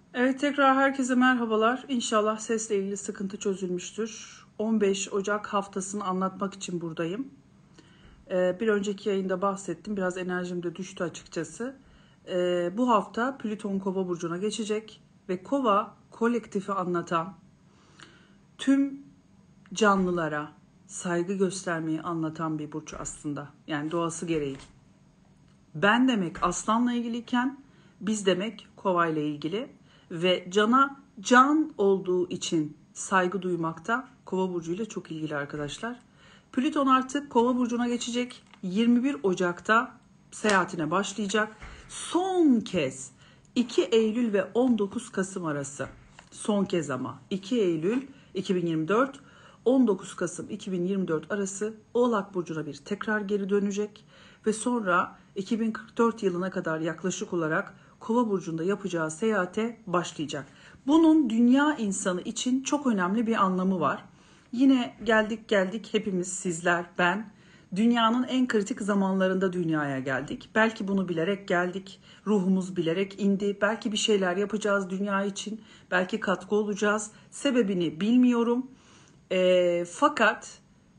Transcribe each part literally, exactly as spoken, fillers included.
Evet, tekrar herkese merhabalar. İnşallah sesle ilgili sıkıntı çözülmüştür. on beş Ocak haftasını anlatmak için buradayım. Ee, bir önceki yayında bahsettim. Biraz enerjim de düştü açıkçası. Ee, bu hafta Plüton Kova burcuna geçecek ve Kova kolektifi anlatan, tüm canlılara saygı göstermeyi anlatan bir burç aslında. Yani doğası gereği. Ben demek aslanla ilgiliyken biz demek kova ile ilgili ve cana can olduğu için saygı duymakta kova burcu ile çok ilgili arkadaşlar. Plüton artık kova burcuna geçecek. yirmi bir Ocak'ta seyahatine başlayacak. Son kez iki Eylül ve on dokuz Kasım arası. Son kez ama iki Eylül iki bin yirmi dört on dokuz Kasım iki bin yirmi dört arası Oğlak burcuna bir tekrar geri dönecek ve sonra iki bin kırk dört yılına kadar yaklaşık olarak Kova burcunda yapacağı seyahate başlayacak. Bunun dünya insanı için çok önemli bir anlamı var. Yine geldik geldik hepimiz, sizler, ben dünyanın en kritik zamanlarında dünyaya geldik. Belki bunu bilerek geldik. Ruhumuz bilerek indi. Belki bir şeyler yapacağız dünya için. Belki katkı olacağız. Sebebini bilmiyorum. E, fakat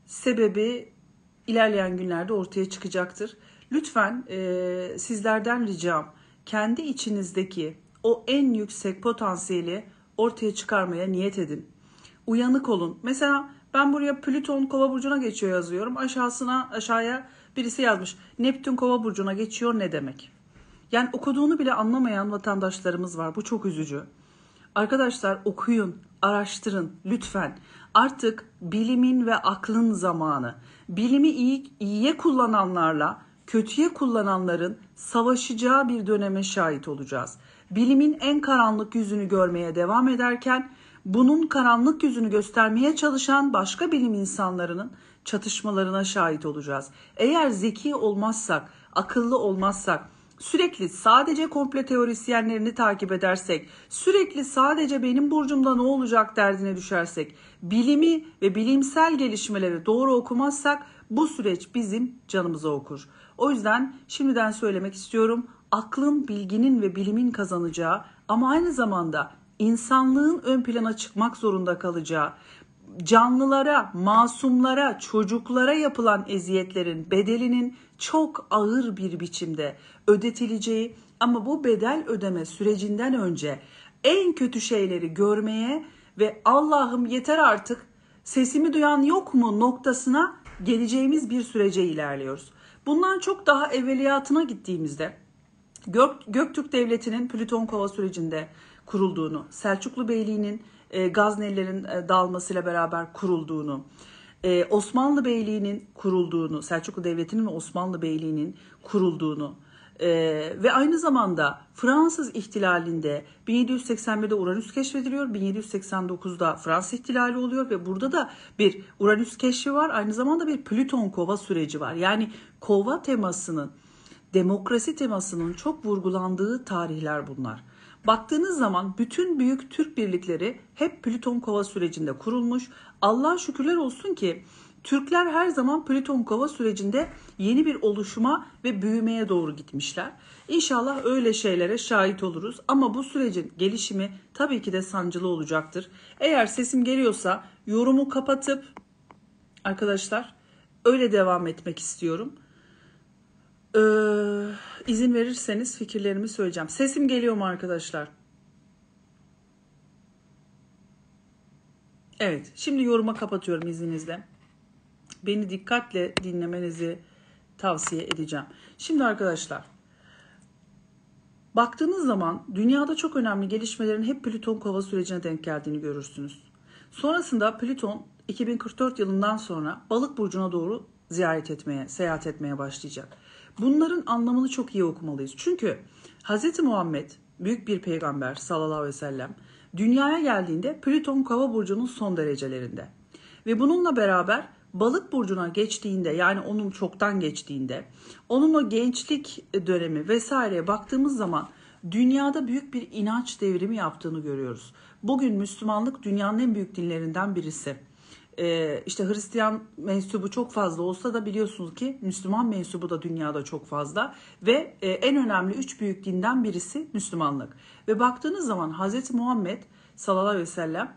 sebebi ilerleyen günlerde ortaya çıkacaktır. Lütfen e, sizlerden ricam kendi içinizdeki o en yüksek potansiyeli ortaya çıkarmaya niyet edin. Uyanık olun. Mesela ben buraya Plüton Kova burcuna geçiyor yazıyorum. Aşağısına aşağıya birisi yazmış. Neptün Kova burcuna geçiyor ne demek? Yani okuduğunu bile anlamayan vatandaşlarımız var. Bu çok üzücü. Arkadaşlar okuyun, araştırın lütfen. Artık bilimin ve aklın zamanı. Bilimi iyi, iyiye kullananlarla kötüye kullananların savaşacağı bir döneme şahit olacağız. Bilimin en karanlık yüzünü görmeye devam ederken bunun karanlık yüzünü göstermeye çalışan başka bilim insanlarının çatışmalarına şahit olacağız. Eğer zeki olmazsak, akıllı olmazsak, sürekli sadece komplo teorisyenlerini takip edersek, sürekli sadece benim burcumda ne olacak derdine düşersek, bilimi ve bilimsel gelişmeleri doğru okumazsak bu süreç bizim canımıza okur. O yüzden şimdiden söylemek istiyorum, aklın, bilginin ve bilimin kazanacağı ama aynı zamanda insanlığın ön plana çıkmak zorunda kalacağı, canlılara, masumlara, çocuklara yapılan eziyetlerin bedelinin çok ağır bir biçimde ödetileceği ama bu bedel ödeme sürecinden önce en kötü şeyleri görmeye ve Allah'ım yeter artık sesimi duyan yok mu noktasına geleceğimiz bir sürece ilerliyoruz. Bundan çok daha evveliyatına gittiğimizde Gök, Göktürk Devleti'nin Plüton Kova sürecinde kurulduğunu, Selçuklu Beyliği'nin e, Gaznelilerin e, dağılmasıyla beraber kurulduğunu, e, Osmanlı Beyliği'nin kurulduğunu, Selçuklu Devleti'nin ve Osmanlı Beyliği'nin kurulduğunu e, ve aynı zamanda Fransız ihtilalinde bin yedi yüz seksen birde Uranüs keşfediliyor, bin yedi yüz seksen dokuzda Fransız ihtilali oluyor ve burada da bir Uranüs keşfi var, aynı zamanda bir Plüton Kova süreci var. Yani Kova temasının, demokrasi temasının çok vurgulandığı tarihler bunlar. Baktığınız zaman bütün büyük Türk birlikleri hep Plüton Kova sürecinde kurulmuş. Allah'a şükürler olsun ki Türkler her zaman Plüton Kova sürecinde yeni bir oluşuma ve büyümeye doğru gitmişler. İnşallah öyle şeylere şahit oluruz ama bu sürecin gelişimi tabii ki de sancılı olacaktır. Eğer sesim geliyorsa yorumu kapatıp arkadaşlar öyle devam etmek istiyorum. Ee, izin verirseniz fikirlerimi söyleyeceğim. Sesim geliyor mu arkadaşlar? Evet, şimdi yoruma kapatıyorum izninizle. Beni dikkatle dinlemenizi tavsiye edeceğim. Şimdi arkadaşlar, baktığınız zaman dünyada çok önemli gelişmelerin hep Plüton Kova sürecine denk geldiğini görürsünüz. Sonrasında Plüton iki bin kırk dört yılından sonra Balık burcuna doğru ziyaret etmeye, seyahat etmeye başlayacak. Bunların anlamını çok iyi okumalıyız. Çünkü Hz. Muhammed büyük bir peygamber sallallahu aleyhi ve sellem dünyaya geldiğinde Plüton Kova burcunun son derecelerinde. Ve bununla beraber Balık burcuna geçtiğinde, yani onun çoktan geçtiğinde, onun o gençlik dönemi vesaireye baktığımız zaman dünyada büyük bir inanç devrimi yaptığını görüyoruz. Bugün Müslümanlık dünyanın en büyük dinlerinden birisi. Ee, işte Hristiyan mensubu çok fazla olsa da biliyorsunuz ki Müslüman mensubu da dünyada çok fazla ve e, en önemli üç büyük dinden birisi Müslümanlık. Ve baktığınız zaman Hazreti Muhammed sallallahu aleyhi ve sellem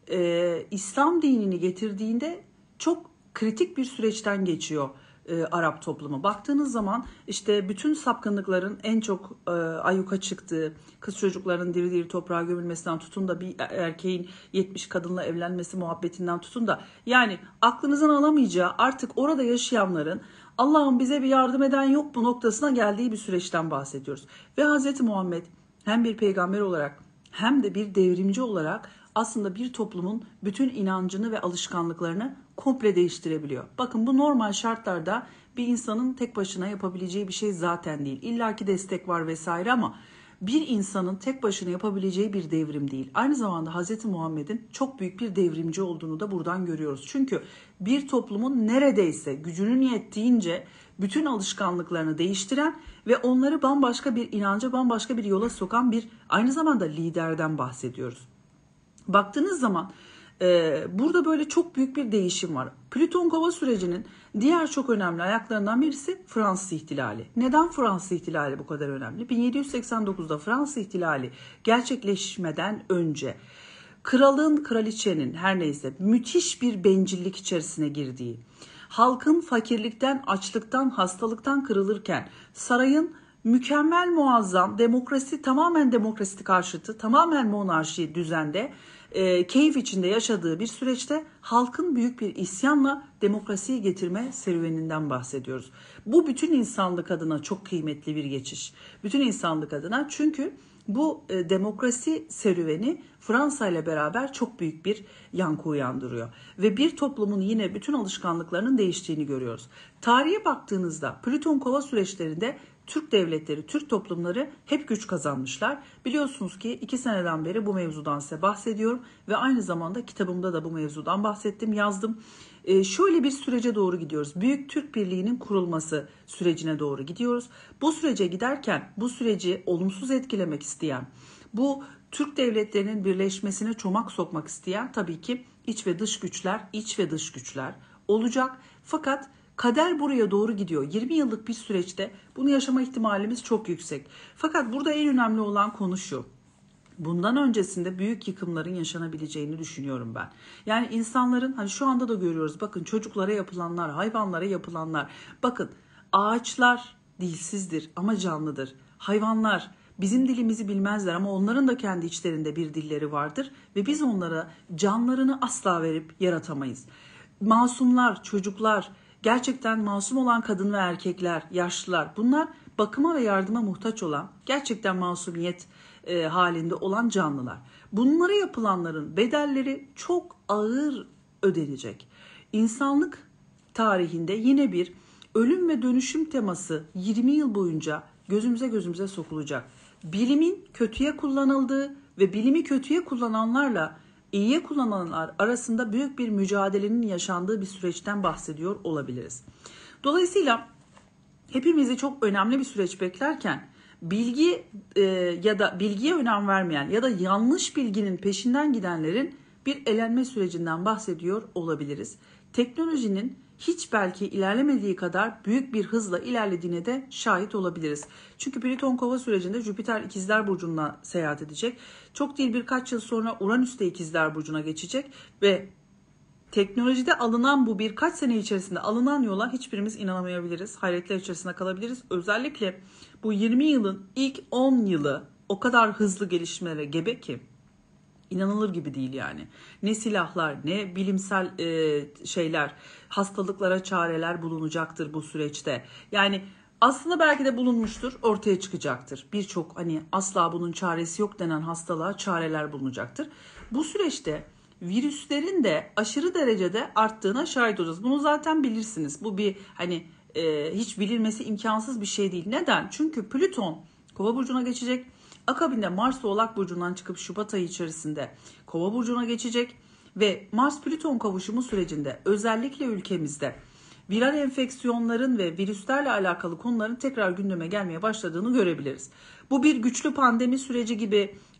e, İslam dinini getirdiğinde çok kritik bir süreçten geçiyor e, Arap toplumu. Baktığınız zaman işte bütün sapkınlıkların en çok e, ayyuka çıktığı, kız çocukların diri diri toprağa gömülmesinden tutun da bir erkeğin yetmiş kadınla evlenmesi muhabbetinden tutun da yani aklınızın alamayacağı artık orada yaşayanların Allah'ım bize bir yardım eden yok bu noktasına geldiği bir süreçten bahsediyoruz. Ve Hazreti Muhammed hem bir peygamber olarak hem de bir devrimci olarak aslında bir toplumun bütün inancını ve alışkanlıklarını komple değiştirebiliyor. Bakın bu normal şartlarda bir insanın tek başına yapabileceği bir şey zaten değil. İlla ki destek var vesaire ama bir insanın tek başına yapabileceği bir devrim değil. Aynı zamanda Hz. Muhammed'in çok büyük bir devrimci olduğunu da buradan görüyoruz. Çünkü bir toplumun neredeyse gücünün yettiğince bütün alışkanlıklarını değiştiren ve onları bambaşka bir inanca, bambaşka bir yola sokan bir aynı zamanda liderden bahsediyoruz. Baktığınız zaman e, burada böyle çok büyük bir değişim var. Plüton Kova sürecinin diğer çok önemli ayaklarından birisi Fransız ihtilali. Neden Fransız ihtilali bu kadar önemli? bin yedi yüz seksen dokuzda Fransız ihtilali gerçekleşmeden önce kralın, kraliçenin her neyse müthiş bir bencillik içerisine girdiği, halkın fakirlikten, açlıktan, hastalıktan kırılırken sarayın mükemmel muazzam demokrasi, tamamen demokrasi karşıtı, tamamen monarşi düzende e, keyif içinde yaşadığı bir süreçte halkın büyük bir isyanla demokrasiyi getirme serüveninden bahsediyoruz. Bu bütün insanlık adına çok kıymetli bir geçiş. Bütün insanlık adına çünkü bu e, demokrasi serüveni Fransa ile beraber çok büyük bir yankı uyandırıyor. Ve bir toplumun yine bütün alışkanlıklarının değiştiğini görüyoruz. Tarihe baktığınızda Plüton Kova süreçlerinde Türk devletleri, Türk toplumları hep güç kazanmışlar. Biliyorsunuz ki iki seneden beri bu mevzudan size bahsediyorum ve aynı zamanda kitabımda da bu mevzudan bahsettim, yazdım. Ee, şöyle bir sürece doğru gidiyoruz. Büyük Türk Birliği'nin kurulması sürecine doğru gidiyoruz. Bu sürece giderken bu süreci olumsuz etkilemek isteyen, bu Türk devletlerinin birleşmesine çomak sokmak isteyen tabii ki iç ve dış güçler, iç ve dış güçler olacak. Fakat kader buraya doğru gidiyor. yirmi yıllık bir süreçte bunu yaşama ihtimalimiz çok yüksek. Fakat burada en önemli olan konu şu. Bundan öncesinde büyük yıkımların yaşanabileceğini düşünüyorum ben. Yani insanların hani şu anda da görüyoruz. Bakın çocuklara yapılanlar, hayvanlara yapılanlar. Bakın ağaçlar dilsizdir ama canlıdır. Hayvanlar bizim dilimizi bilmezler ama onların da kendi içlerinde bir dilleri vardır. Ve biz onlara canlarını asla verip yaratamayız. Masumlar, çocuklar, gerçekten masum olan kadın ve erkekler, yaşlılar bunlar bakıma ve yardıma muhtaç olan gerçekten masumiyet e, halinde olan canlılar. Bunlara yapılanların bedelleri çok ağır ödenecek. İnsanlık tarihinde yine bir ölüm ve dönüşüm teması yirmi yıl boyunca gözümüze gözümüze sokulacak. Bilimin kötüye kullanıldığı ve bilimi kötüye kullananlarla İyiye kullananlar arasında büyük bir mücadelenin yaşandığı bir süreçten bahsediyor olabiliriz. Dolayısıyla hepimizi çok önemli bir süreç beklerken bilgi e, ya da bilgiye önem vermeyen ya da yanlış bilginin peşinden gidenlerin bir elenme sürecinden bahsediyor olabiliriz. Teknolojinin hiç belki ilerlemediği kadar büyük bir hızla ilerlediğine de şahit olabiliriz. Çünkü Plüton Kova sürecinde Jüpiter İkizler Burcu'na seyahat edecek. Çok değil birkaç yıl sonra Uranüs de İkizler Burcu'na geçecek ve teknolojide alınan bu birkaç sene içerisinde alınan yola hiçbirimiz inanamayabiliriz. Hayretler içerisinde kalabiliriz. Özellikle bu yirmi yılın ilk on yılı o kadar hızlı gelişmelere gebe ki İnanılır gibi değil yani. Ne silahlar, ne bilimsel e, şeyler, hastalıklara çareler bulunacaktır bu süreçte. Yani aslında belki de bulunmuştur, ortaya çıkacaktır. Birçok hani asla bunun çaresi yok denen hastalığa çareler bulunacaktır. Bu süreçte virüslerin de aşırı derecede arttığına şahit olacağız. Bunu zaten bilirsiniz. Bu bir hani e, hiç bilinmesi imkansız bir şey değil. Neden? Çünkü Plüton Kova burcuna geçecek. Akabinde Mars Oğlak Burcu'ndan çıkıp Şubat ayı içerisinde Kova Burcu'na geçecek ve Mars-Plüton kavuşumu sürecinde özellikle ülkemizde viral enfeksiyonların ve virüslerle alakalı konuların tekrar gündeme gelmeye başladığını görebiliriz. Bu bir güçlü pandemi süreci gibi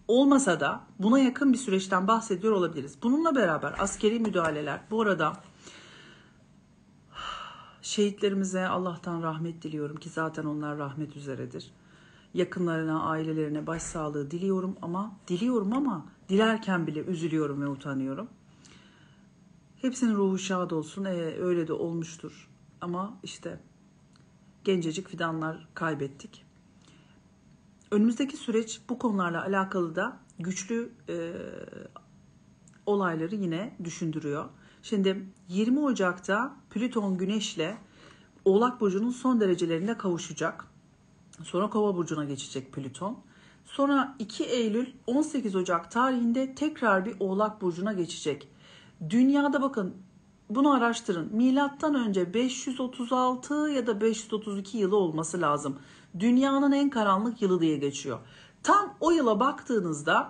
olmasa da buna yakın bir süreçten bahsediyor olabiliriz. Bununla beraber askeri müdahaleler, bu arada şehitlerimize Allah'tan rahmet diliyorum ki zaten onlar rahmet üzeredir. Yakınlarına, ailelerine başsağlığı diliyorum ama diliyorum ama dilerken bile üzülüyorum ve utanıyorum. Hepsinin ruhu şad olsun. Ee, öyle de olmuştur. Ama işte gencecik fidanlar kaybettik. Önümüzdeki süreç bu konularla alakalı da güçlü e, olayları yine düşündürüyor. Şimdi yirmi Ocak'ta Plüton Güneş'le Oğlak Burcu'nun son derecelerinde kavuşacak. Sonra Kova Burcu'na geçecek Plüton. Sonra iki Eylül on sekiz Ocak tarihinde tekrar bir Oğlak Burcu'na geçecek. Dünyada bakın, bunu araştırın. Milattan önce beş yüz otuz altı ya da beş yüz otuz iki yılı olması lazım. Dünyanın en karanlık yılı diye geçiyor. Tam o yıla baktığınızda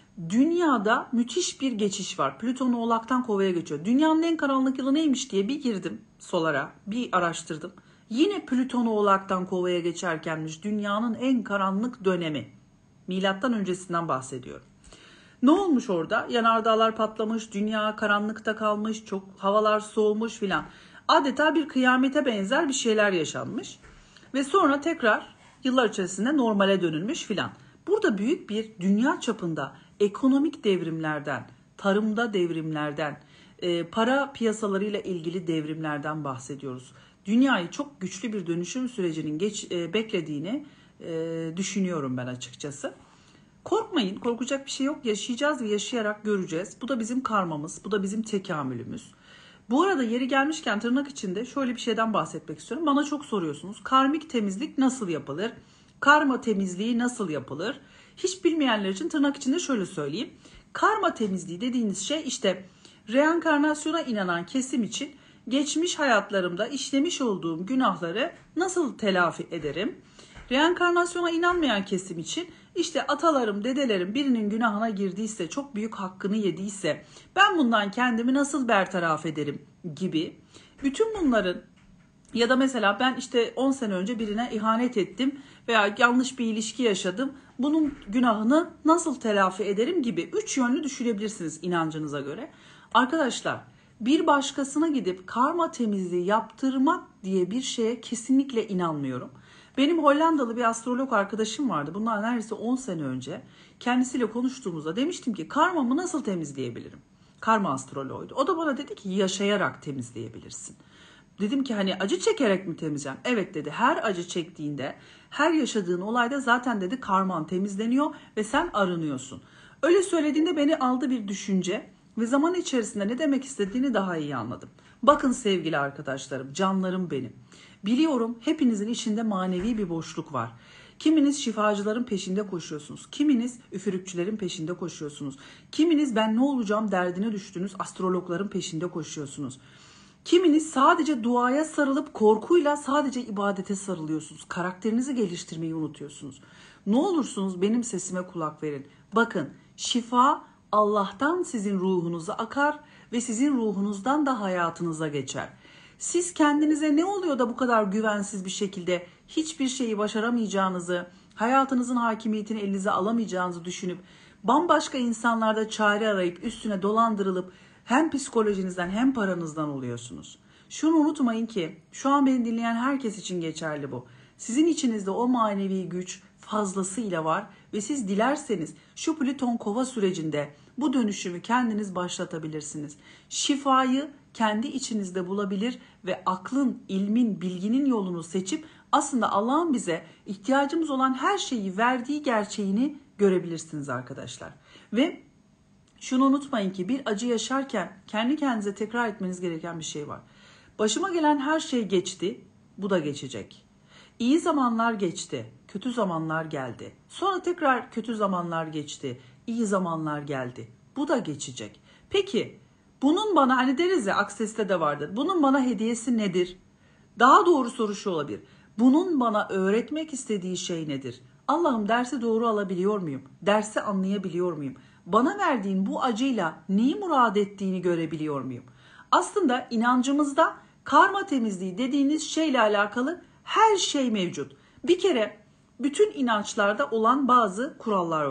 dünyada müthiş bir geçiş var. Plüton Oğlak'tan Kova'ya geçiyor. Dünyanın en karanlık yılı neymiş diye bir girdim solara, bir araştırdım. Yine Plüton Oğlak'tan Kova'ya geçerkenmiş dünyanın en karanlık dönemi. Milattan öncesinden bahsediyorum. Ne olmuş orada? Yanardağlar patlamış, dünya karanlıkta kalmış, çok havalar soğumuş filan. Adeta bir kıyamete benzer bir şeyler yaşanmış. Ve sonra tekrar yıllar içerisinde normale dönülmüş filan. Burada büyük bir dünya çapında ekonomik devrimlerden, tarımda devrimlerden, e, para piyasalarıyla ilgili devrimlerden bahsediyoruz. Dünyayı çok güçlü bir dönüşüm sürecinin geç, e, beklediğini e, düşünüyorum ben açıkçası. Korkmayın, korkacak bir şey yok. Yaşayacağız ve yaşayarak göreceğiz. Bu da bizim karmamız, bu da bizim tekamülümüz. Bu arada yeri gelmişken tırnak içinde şöyle bir şeyden bahsetmek istiyorum. Bana çok soruyorsunuz. Karmik temizlik nasıl yapılır? Karma temizliği nasıl yapılır? Hiç bilmeyenler için tırnak içinde şöyle söyleyeyim. Karma temizliği dediğiniz şey işte reenkarnasyona inanan kesim için geçmiş hayatlarımda işlemiş olduğum günahları nasıl telafi ederim? Reenkarnasyona inanmayan kesim için işte atalarım, dedelerim birinin günahına girdiyse, çok büyük hakkını yediyse ben bundan kendimi nasıl bertaraf ederim gibi. Bütün bunların ya da mesela ben işte on sene önce birine ihanet ettim veya yanlış bir ilişki yaşadım. Bunun günahını nasıl telafi ederim gibi üç yönlü düşünebilirsiniz inancınıza göre. Arkadaşlar, bir başkasına gidip karma temizliği yaptırmak diye bir şeye kesinlikle inanmıyorum. Benim Hollandalı bir astrolog arkadaşım vardı. Bundan neredeyse on sene önce kendisiyle konuştuğumuzda demiştim ki karmamı nasıl temizleyebilirim? Karma astroloğuydu. O da bana dedi ki yaşayarak temizleyebilirsin. Dedim ki hani acı çekerek mi temizleyeceğim? Evet dedi. Her acı çektiğinde, her yaşadığın olayda zaten dedi karman temizleniyor ve sen arınıyorsun. Öyle söylediğinde beni aldı bir düşünce ve zaman içerisinde ne demek istediğini daha iyi anladım. Bakın sevgili arkadaşlarım, canlarım benim. Biliyorum hepinizin içinde manevi bir boşluk var. Kiminiz şifacıların peşinde koşuyorsunuz. Kiminiz üfürükçülerin peşinde koşuyorsunuz. Kiminiz ben ne olacağım derdine düştünüz astrologların peşinde koşuyorsunuz. Kiminiz sadece duaya sarılıp korkuyla sadece ibadete sarılıyorsunuz. Karakterinizi geliştirmeyi unutuyorsunuz. Ne olursunuz benim sesime kulak verin. Bakın, şifa Allah'tan sizin ruhunuza akar ve sizin ruhunuzdan da hayatınıza geçer. Siz kendinize ne oluyor da bu kadar güvensiz bir şekilde hiçbir şeyi başaramayacağınızı, hayatınızın hakimiyetini elinize alamayacağınızı düşünüp bambaşka insanlarda çare arayıp üstüne dolandırılıp hem psikolojinizden hem paranızdan oluyorsunuz. Şunu unutmayın ki şu an beni dinleyen herkes için geçerli bu. Sizin içinizde o manevi güç fazlasıyla var ve siz dilerseniz şu Plüton Kova sürecinde bu dönüşümü kendiniz başlatabilirsiniz. Şifayı kendi içinizde bulabilir ve aklın, ilmin, bilginin yolunu seçip aslında Allah'ın bize ihtiyacımız olan her şeyi verdiği gerçeğini görebilirsiniz arkadaşlar. Ve şunu unutmayın ki bir acı yaşarken kendi kendinize tekrar etmeniz gereken bir şey var. Başıma gelen her şey geçti, bu da geçecek. İyi zamanlar geçti, kötü zamanlar geldi. Sonra tekrar kötü zamanlar geçti, iyi zamanlar geldi. Bu da geçecek. Peki bunun bana, hani deriz ya, Akses'te de vardır. Bunun bana hediyesi nedir? Daha doğru soru şu olabilir. Bunun bana öğretmek istediği şey nedir? Allah'ım dersi doğru alabiliyor muyum? Dersi anlayabiliyor muyum? Bana verdiğin bu acıyla neyi murad ettiğini görebiliyor muyum? Aslında inancımızda karma temizliği dediğiniz şeyle alakalı her şey mevcut. Bir kere bütün inançlarda olan bazı kurallar var.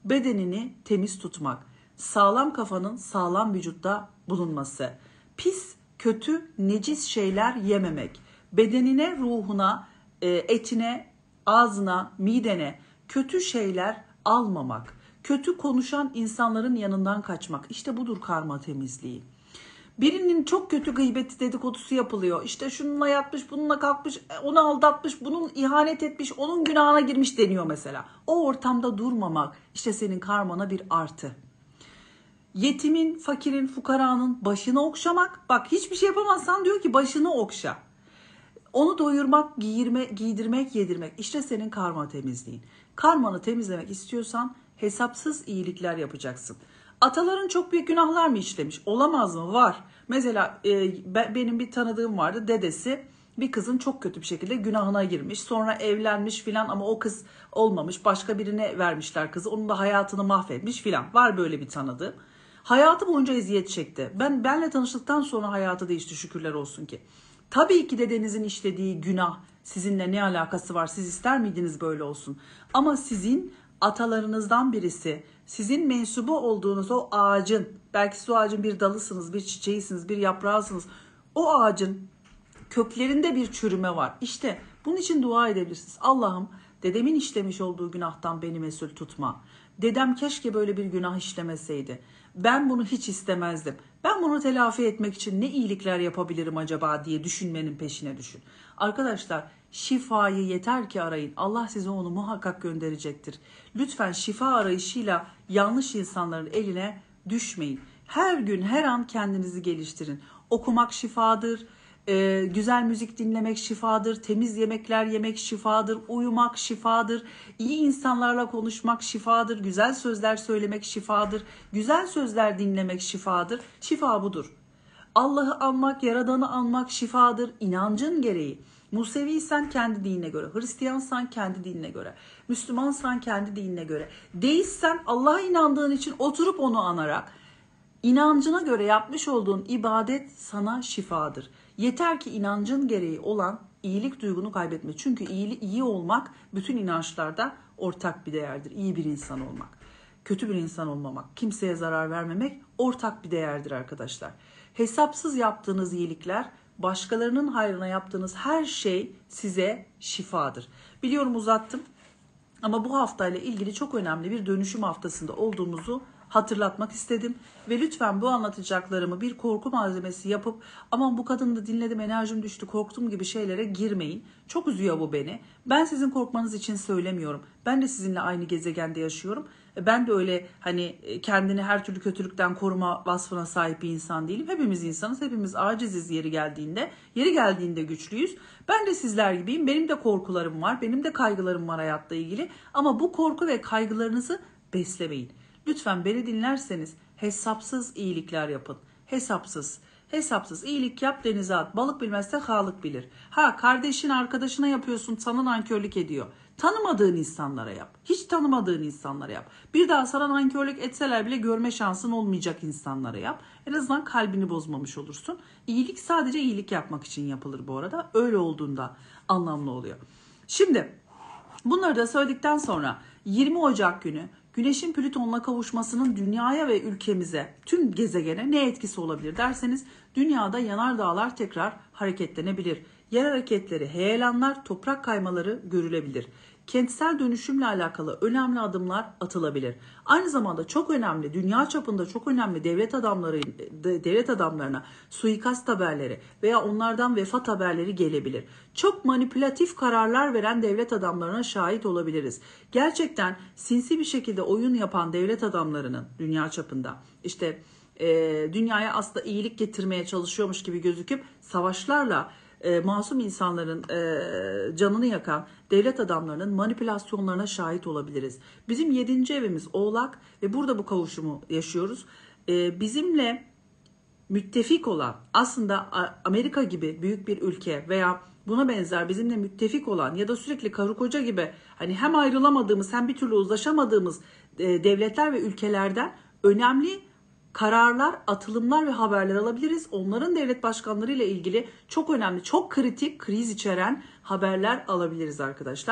bedenini temiz tutmak, sağlam kafanın sağlam vücutta bulunması, pis, kötü, necis şeyler yememek, bedenine, ruhuna, e, etine, ağzına, midene kötü şeyler almamak, kötü konuşan insanların yanından kaçmak. İşte budur karma temizliği. Birinin çok kötü gıybeti dedikodusu yapılıyor. İşte şununla yatmış, bununla kalkmış, onu aldatmış, bunun ihanet etmiş, onun günahına girmiş deniyor mesela. O ortamda durmamak işte senin karmana bir artı. Yetimin, fakirin, fukaranın başını okşamak. Bak hiçbir şey yapamazsan diyor ki başını okşa. Onu doyurmak, giyirme, giydirmek, yedirmek. İşte senin karma temizliğin. Karmanı temizlemek istiyorsan hesapsız iyilikler yapacaksın. Ataların çok büyük günahlar mı işlemiş? Olamaz mı? Var. Mesela e, benim bir tanıdığım vardı. Dedesi bir kızın çok kötü bir şekilde günahına girmiş. Sonra evlenmiş filan ama o kız olmamış. Başka birine vermişler kızı. Onun da hayatını mahvetmiş filan. Var böyle bir tanıdığım. Hayatı boyunca eziyet çekti. Ben benle tanıştıktan sonra hayatı değişti şükürler olsun ki. Tabii ki dedenizin işlediği günah sizinle ne alakası var? Siz ister miydiniz böyle olsun? Ama sizin atalarınızdan birisi, sizin mensubu olduğunuz o ağacın, belki siz o ağacın bir dalısınız, bir çiçeğisiniz, bir yaprağısınız. O ağacın köklerinde bir çürüme var. İşte bunun için dua edebilirsiniz. Allah'ım dedemin işlemiş olduğu günahtan beni mesul tutma. Dedem keşke böyle bir günah işlemeseydi. Ben bunu hiç istemezdim. Ben bunu telafi etmek için ne iyilikler yapabilirim acaba diye düşünmenin peşine düşün. Arkadaşlar şifayı yeter ki arayın. Allah size onu muhakkak gönderecektir. Lütfen şifa arayışıyla yanlış insanların eline düşmeyin. Her gün her an kendinizi geliştirin. Okumak şifadır. Ee, güzel müzik dinlemek şifadır, temiz yemekler yemek şifadır, uyumak şifadır, iyi insanlarla konuşmak şifadır, güzel sözler söylemek şifadır, güzel sözler dinlemek şifadır. Şifa budur. Allah'ı anmak, Yaradan'ı anmak şifadır, inancın gereği. Museviysen kendi dinine göre, Hristiyansan kendi dinine göre, Müslümansan kendi dinine göre, deistsen Allah'a inandığın için oturup onu anarak, İnancına göre yapmış olduğun ibadet sana şifadır. Yeter ki inancın gereği olan iyilik duygunu kaybetme. Çünkü iyi, iyi olmak bütün inançlarda ortak bir değerdir. İyi bir insan olmak, kötü bir insan olmamak, kimseye zarar vermemek ortak bir değerdir arkadaşlar. Hesapsız yaptığınız iyilikler, başkalarının hayrına yaptığınız her şey size şifadır. Biliyorum uzattım ama bu haftayla ilgili çok önemli bir dönüşüm haftasında olduğumuzu hatırlatmak istedim ve lütfen bu anlatacaklarımı bir korku malzemesi yapıp aman bu kadını da dinledim enerjim düştü korktum gibi şeylere girmeyin. Çok üzüyor bu beni. Ben sizin korkmanız için söylemiyorum. Ben de sizinle aynı gezegende yaşıyorum. Ben de öyle hani kendini her türlü kötülükten koruma vasfına sahip bir insan değilim. Hepimiz insanız, hepimiz aciziz yeri geldiğinde. Yeri geldiğinde güçlüyüz. Ben de sizler gibiyim. Benim de korkularım var, benim de kaygılarım var hayatla ilgili. Ama bu korku ve kaygılarınızı beslemeyin. Lütfen beni dinlerseniz hesapsız iyilikler yapın. Hesapsız. Hesapsız iyilik yap denize at. Balık bilmezse Halık bilir. Ha kardeşin arkadaşına yapıyorsun sana nankörlük ediyor. Tanımadığın insanlara yap. Hiç tanımadığın insanlara yap. Bir daha sana nankörlük etseler bile görme şansın olmayacak insanlara yap. En azından kalbini bozmamış olursun. İyilik sadece iyilik yapmak için yapılır bu arada. Öyle olduğunda anlamlı oluyor. Şimdi bunları da söyledikten sonra yirmi Ocak günü Güneşin Plüton'la kavuşmasının dünyaya ve ülkemize, tüm gezegene ne etkisi olabilir derseniz dünyada yanardağlar tekrar hareketlenebilir. Yer hareketleri, heyelanlar, toprak kaymaları görülebilir. Kentsel dönüşümle alakalı önemli adımlar atılabilir. Aynı zamanda çok önemli, dünya çapında çok önemli devlet adamları, devlet adamlarına suikast haberleri veya onlardan vefat haberleri gelebilir. Çok manipülatif kararlar veren devlet adamlarına şahit olabiliriz. Gerçekten sinsi bir şekilde oyun yapan devlet adamlarının dünya çapında işte e, dünyaya aslında iyilik getirmeye çalışıyormuş gibi gözüküp savaşlarla E, masum insanların e, canını yakan devlet adamlarının manipülasyonlarına şahit olabiliriz. Bizim yedinci evimiz Oğlak ve burada bu kavuşumu yaşıyoruz. E, bizimle müttefik olan aslında Amerika gibi büyük bir ülke veya buna benzer bizimle müttefik olan ya da sürekli karı koca gibi hani hem ayrılamadığımız hem bir türlü uzlaşamadığımız e, devletler ve ülkelerden önemli kararlar, atılımlar ve haberler alabiliriz. Onların devlet başkanları ile ilgili çok önemli, çok kritik, kriz içeren haberler alabiliriz arkadaşlar.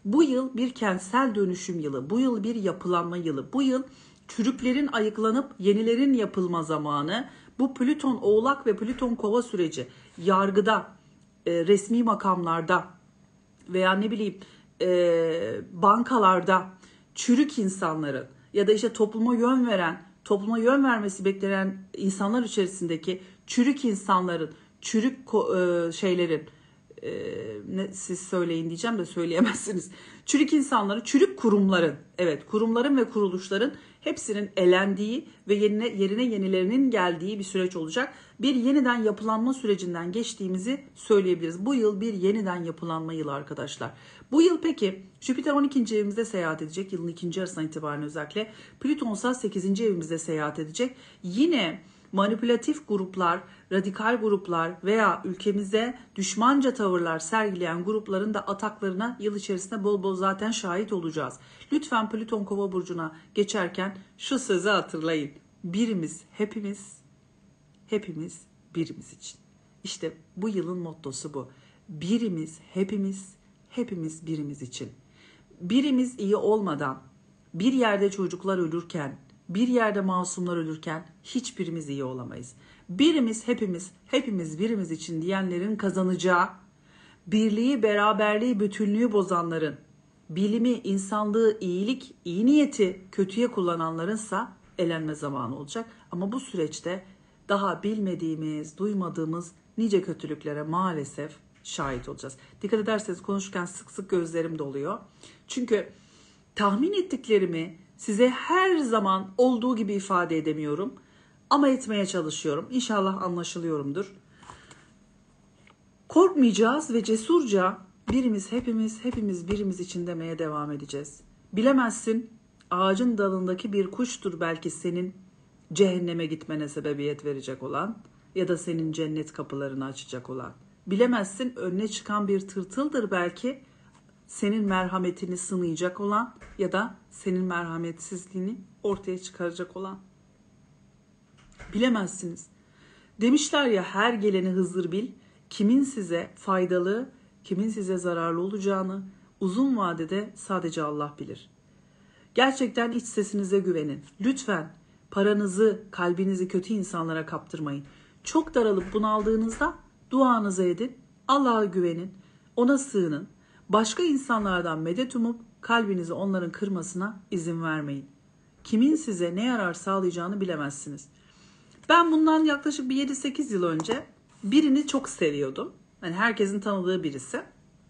Bu yıl bir kentsel dönüşüm yılı, bu yıl bir yapılanma yılı, bu yıl çürüklerin ayıklanıp yenilerin yapılma zamanı. Bu Plüton Oğlak ve Plüton Kova süreci yargıda, e, resmi makamlarda veya ne bileyim e, bankalarda çürük insanların ya da işte topluma yön veren, topluma yön vermesi beklenen insanlar içerisindeki çürük insanların, çürük e, şeylerin, e, ne, siz söyleyin diyeceğim de söyleyemezsiniz. Çürük insanların, çürük kurumların, evet kurumların ve kuruluşların hepsinin elendiği ve yerine, yerine yenilerinin geldiği bir süreç olacak. Bir yeniden yapılanma sürecinden geçtiğimizi söyleyebiliriz. Bu yıl bir yeniden yapılanma yılı arkadaşlar. Bu yıl peki Jüpiter on ikinci evimizde seyahat edecek. Yılın ikinci yarısından itibaren özellikle. Plüton ise sekizinci evimizde seyahat edecek. Yine manipülatif gruplar, radikal gruplar veya ülkemize düşmanca tavırlar sergileyen grupların da ataklarına yıl içerisinde bol bol zaten şahit olacağız. Lütfen Plüton Kova burcuna geçerken şu sözü hatırlayın. Birimiz hepimiz, hepimiz birimiz için. İşte bu yılın mottosu bu. Birimiz hepimiz, hepimiz birimiz için. Birimiz iyi olmadan, bir yerde çocuklar ölürken, bir yerde masumlar ölürken hiçbirimiz iyi olamayız. Birimiz hepimiz, hepimiz birimiz için diyenlerin kazanacağı, birliği, beraberliği, bütünlüğü bozanların, bilimi, insanlığı, iyilik, iyi niyeti kötüye kullananlarınsa elenme zamanı olacak. Ama bu süreçte daha bilmediğimiz, duymadığımız nice kötülüklere maalesef şahit olacağız. Dikkat ederseniz konuşurken sık sık gözlerim doluyor. Çünkü tahmin ettiklerimi size her zaman olduğu gibi ifade edemiyorum. Ama etmeye çalışıyorum. İnşallah anlaşılıyorumdur. Korkmayacağız ve cesurca birimiz hepimiz hepimiz birimiz için demeye devam edeceğiz. Bilemezsin, ağacın dalındaki bir kuştur belki senin cehenneme gitmene sebebiyet verecek olan ya da senin cennet kapılarını açacak olan. Bilemezsin, önüne çıkan bir tırtıldır belki senin merhametini sınayacak olan ya da senin merhametsizliğini ortaya çıkaracak olan. Bilemezsiniz. Demişler ya, her geleni Hızır bil, kimin size faydalı, kimin size zararlı olacağını uzun vadede sadece Allah bilir. Gerçekten iç sesinize güvenin. Lütfen paranızı, kalbinizi kötü insanlara kaptırmayın. Çok daralıp bunaldığınızda duanızı edin, Allah'a güvenin, ona sığının. Başka insanlardan medet umup kalbinizi onların kırmasına izin vermeyin. Kimin size ne yarar sağlayacağını bilemezsiniz. Ben bundan yaklaşık bir yedi sekiz yıl önce birini çok seviyordum. Yani herkesin tanıdığı birisi.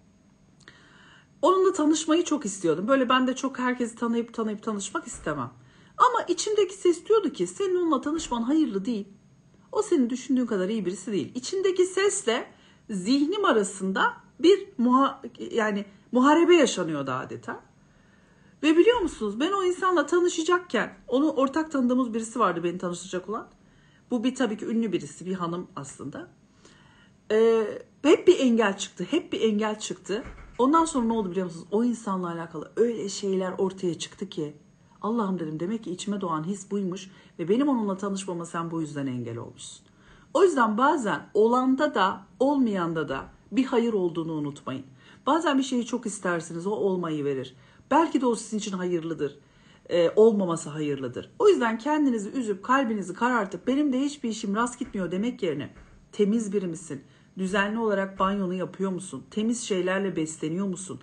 Onunla tanışmayı çok istiyordum. Böyle ben de çok herkesi tanıyıp tanıyıp tanışmak istemem. Ama içimdeki ses diyordu ki senin onunla tanışman hayırlı değil. O senin düşündüğün kadar iyi birisi değil. İçimdeki sesle zihnim arasında bir muha yani muharebe yaşanıyordu adeta. Ve biliyor musunuz, ben o insanla tanışacakken, onu ortak tanıdığımız birisi vardı beni tanıştıracak olan. Bu bir tabii ki ünlü birisi, bir hanım aslında. Ee, hep bir engel çıktı, hep bir engel çıktı. Ondan sonra ne oldu biliyor musunuz? O insanla alakalı öyle şeyler ortaya çıktı ki Allah'ım dedim, demek ki içime doğan his buymuş ve benim onunla tanışmama sen bu yüzden engel olmuşsun. O yüzden bazen olanda da olmayanda da bir hayır olduğunu unutmayın. Bazen bir şeyi çok istersiniz, o olmayı verir. Belki de o sizin için hayırlıdır. Ee, olmaması hayırlıdır. O yüzden kendinizi üzüp kalbinizi karartıp benim de hiçbir işim rast gitmiyor demek yerine temiz biri misin? Düzenli olarak banyonu yapıyor musun? Temiz şeylerle besleniyor musun?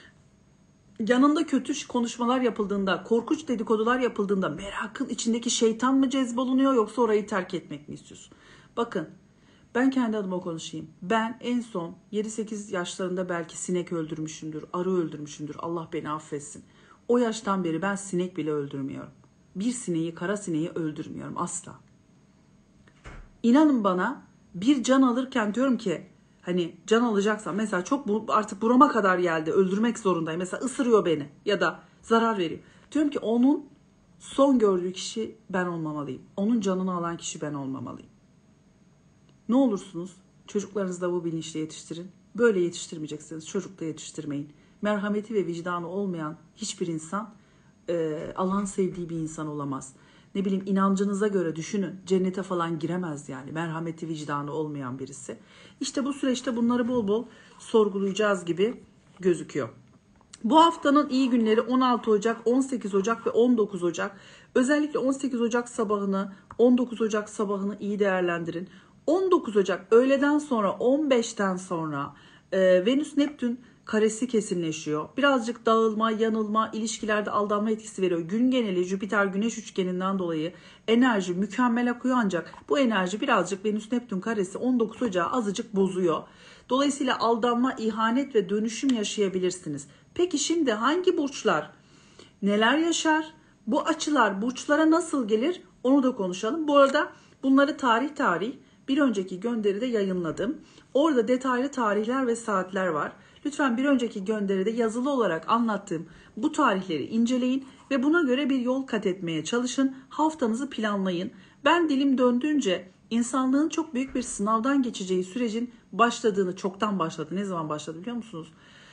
Yanında kötü konuşmalar yapıldığında, korkunç dedikodular yapıldığında merakın içindeki şeytan mı cezbolunuyor yoksa orayı terk etmek mi istiyorsun? Bakın, ben kendi adıma konuşayım. Ben en son yedi sekiz yaşlarında belki sinek öldürmüşümdür, arı öldürmüşümdür. Allah beni affetsin. O yaştan beri ben sinek bile öldürmüyorum. Bir sineği, kara sineği öldürmüyorum asla. İnanın bana, bir can alırken diyorum ki hani can alacaksam mesela çok bu, artık burama kadar geldi, öldürmek zorundayım. Mesela ısırıyor beni ya da zarar veriyor. Diyorum ki onun son gördüğü kişi ben olmamalıyım. Onun canını alan kişi ben olmamalıyım. Ne olursunuz çocuklarınızı da bu bilinçle yetiştirin. Böyle yetiştirmeyeceksiniz, çocuk da yetiştirmeyin. Merhameti ve vicdanı olmayan hiçbir insan e, Allah'ın sevdiği bir insan olamaz. Ne bileyim, inancınıza göre düşünün, cennete falan giremez yani, merhameti vicdanı olmayan birisi. İşte bu süreçte bunları bol bol sorgulayacağız gibi gözüküyor. Bu haftanın iyi günleri on altı Ocak, on sekiz Ocak ve on dokuz Ocak. Özellikle on sekiz Ocak sabahını, on dokuz Ocak sabahını iyi değerlendirin. on dokuz Ocak öğleden sonra, on beşten sonra e, Venüs Neptün karesi kesinleşiyor. Birazcık dağılma, yanılma, ilişkilerde aldanma etkisi veriyor. Gün geneli Jüpiter Güneş üçgeninden dolayı enerji mükemmel akıyor, ancak bu enerji birazcık Venüs Neptün karesi on dokuz Ocağı azıcık bozuyor. Dolayısıyla aldanma, ihanet ve dönüşüm yaşayabilirsiniz. Peki şimdi hangi burçlar neler yaşar? Bu açılar burçlara nasıl gelir? Onu da konuşalım. Bu arada bunları tarih tarih bir önceki gönderide yayınladım. Orada detaylı tarihler ve saatler var. Lütfen bir önceki gönderide yazılı olarak anlattığım bu tarihleri inceleyin ve buna göre bir yol kat etmeye çalışın. Haftanızı planlayın. Ben dilim döndüğünce insanlığın çok büyük bir sınavdan geçeceği sürecin başladığını, çoktan başladı. Ne zaman başladı biliyor musunuz?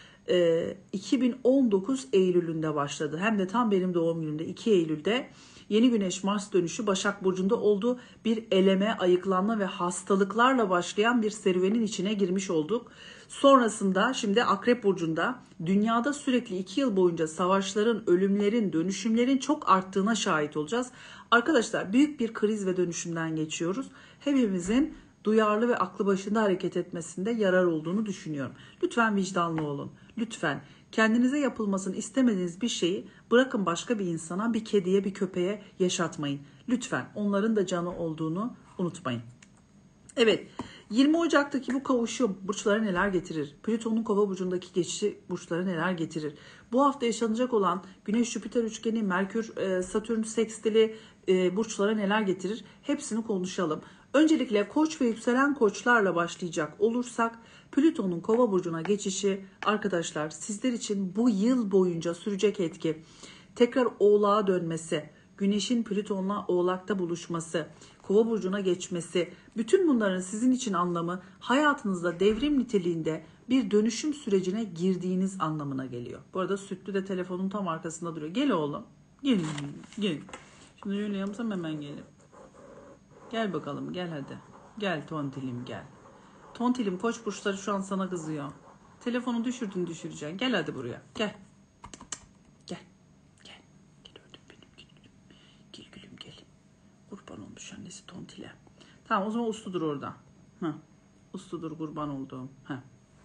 Ee, iki bin on dokuz Eylül'ünde başladı. Hem de tam benim doğum günümde iki Eylül'de yeni Güneş Mars dönüşü Başak Burcu'nda oldu. Bir eleme, ayıklanma ve hastalıklarla başlayan bir serüvenin içine girmiş olduk. Sonrasında şimdi Akrep Burcu'nda dünyada sürekli iki yıl boyunca savaşların, ölümlerin, dönüşümlerin çok arttığına şahit olacağız. Arkadaşlar büyük bir kriz ve dönüşümden geçiyoruz. Hepimizin duyarlı ve aklı başında hareket etmesinde yarar olduğunu düşünüyorum. Lütfen vicdanlı olun. Lütfen kendinize yapılmasını istemediğiniz bir şeyi bırakın başka bir insana, bir kediye, bir köpeğe yaşatmayın. Lütfen onların da canı olduğunu unutmayın. Evet, yirmi Ocak'taki bu kavuşum burçlara neler getirir? Plüton'un Kova burcundaki geçişi burçlara neler getirir? Bu hafta yaşanacak olan Güneş-Jüpiter üçgeni, Merkür-Satürn sekstili e, burçlara neler getirir? Hepsini konuşalım. Öncelikle Koç ve yükselen Koçlarla başlayacak olursak, Plüton'un Kova burcuna geçişi arkadaşlar sizler için bu yıl boyunca sürecek etki. Tekrar Oğlak'a dönmesi, Güneş'in Plüton'la Oğlak'ta buluşması, Kova burcuna geçmesi, bütün bunların sizin için anlamı hayatınızda devrim niteliğinde bir dönüşüm sürecine girdiğiniz anlamına geliyor. Bu arada Sütlü de telefonun tam arkasında duruyor. Gel oğlum. Gel. Gel. Şimdi öyle yapsam hemen gelir. Gel bakalım, gel hadi. Gel tontilim gel. Tontilim Koç burçları şu an sana kızıyor. Telefonu düşürdün düşüreceksin. Gel hadi buraya. Gel. Gel. Gel. Gel ördüm benim gülüm. Gel gülüm gel. Kurban olmuş annesi tontile. Tamam o zaman uslu dur orada. Heh. Uslu dur kurban olduğum. Heh.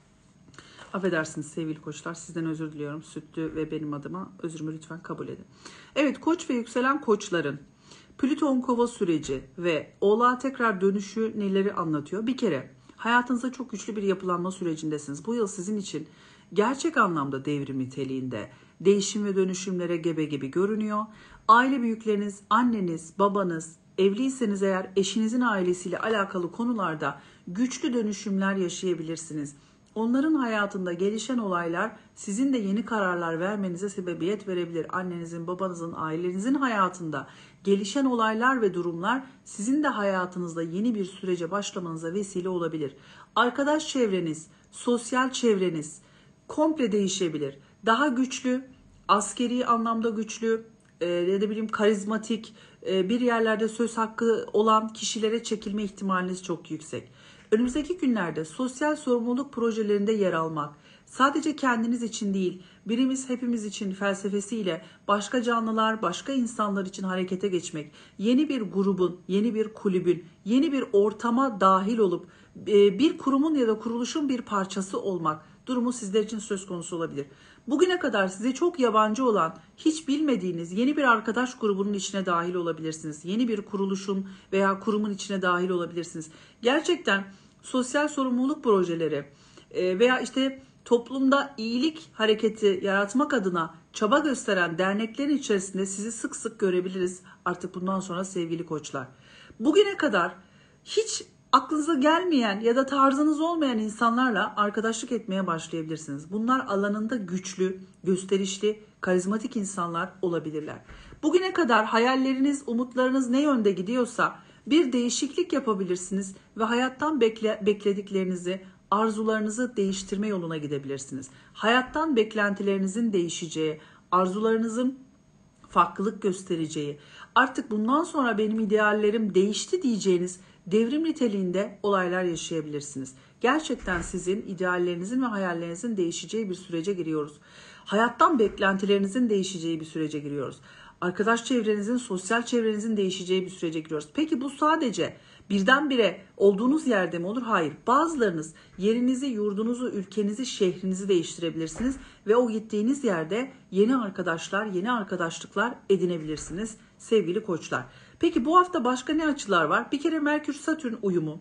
Affedersiniz sevgili koçlar, sizden özür diliyorum. Sütlü ve benim adıma özrümü lütfen kabul edin. Evet, Koç ve yükselen Koçların Plüton Kova süreci ve Oğlak'a tekrar dönüşü neleri anlatıyor? Bir kere hayatınızda çok güçlü bir yapılanma sürecindesiniz. Bu yıl sizin için gerçek anlamda devrim niteliğinde değişim ve dönüşümlere gebe gibi görünüyor. Aile büyükleriniz, anneniz, babanız, evliyseniz eğer eşinizin ailesiyle alakalı konularda güçlü dönüşümler yaşayabilirsiniz. Onların hayatında gelişen olaylar sizin de yeni kararlar vermenize sebebiyet verebilir. Annenizin, babanızın, ailenizin hayatında gelişen olaylar ve durumlar sizin de hayatınızda yeni bir sürece başlamanıza vesile olabilir. Arkadaş çevreniz, sosyal çevreniz komple değişebilir. Daha güçlü, askeri anlamda güçlü, ya da bileyim karizmatik, bir yerlerde söz hakkı olan kişilere çekilme ihtimaliniz çok yüksek. Önümüzdeki günlerde sosyal sorumluluk projelerinde yer almak, sadece kendiniz için değil, birimiz hepimiz için felsefesiyle başka canlılar, başka insanlar için harekete geçmek, yeni bir grubun, yeni bir kulübün, yeni bir ortama dahil olup bir kurumun ya da kuruluşun bir parçası olmak durumu sizler için söz konusu olabilir. Bugüne kadar size çok yabancı olan, hiç bilmediğiniz yeni bir arkadaş grubunun içine dahil olabilirsiniz. Yeni bir kuruluşun veya kurumun içine dahil olabilirsiniz. Gerçekten sosyal sorumluluk projeleri veya işte toplumda iyilik hareketi yaratmak adına çaba gösteren derneklerin içerisinde sizi sık sık görebiliriz artık bundan sonra sevgili koçlar. Bugüne kadar hiç aklınıza gelmeyen ya da tarzınız olmayan insanlarla arkadaşlık etmeye başlayabilirsiniz. Bunlar alanında güçlü, gösterişli, karizmatik insanlar olabilirler. Bugüne kadar hayalleriniz, umutlarınız ne yönde gidiyorsa bir değişiklik yapabilirsiniz ve hayattan bekle, beklediklerinizi, arzularınızı değiştirme yoluna gidebilirsiniz. Hayattan beklentilerinizin değişeceği, arzularınızın farklılık göstereceği, artık bundan sonra benim ideallerim değişti diyeceğiniz devrim niteliğinde olaylar yaşayabilirsiniz. Gerçekten sizin ideallerinizin ve hayallerinizin değişeceği bir sürece giriyoruz. Hayattan beklentilerinizin değişeceği bir sürece giriyoruz. Arkadaş çevrenizin, sosyal çevrenizin değişeceği bir sürece giriyoruz. Peki bu sadece birdenbire olduğunuz yerde mi olur? Hayır. Bazılarınız yerinizi, yurdunuzu, ülkenizi, şehrinizi değiştirebilirsiniz ve o gittiğiniz yerde yeni arkadaşlar, yeni arkadaşlıklar edinebilirsiniz sevgili koçlar. Peki bu hafta başka ne açılar var? Bir kere Merkür-Satürn uyumu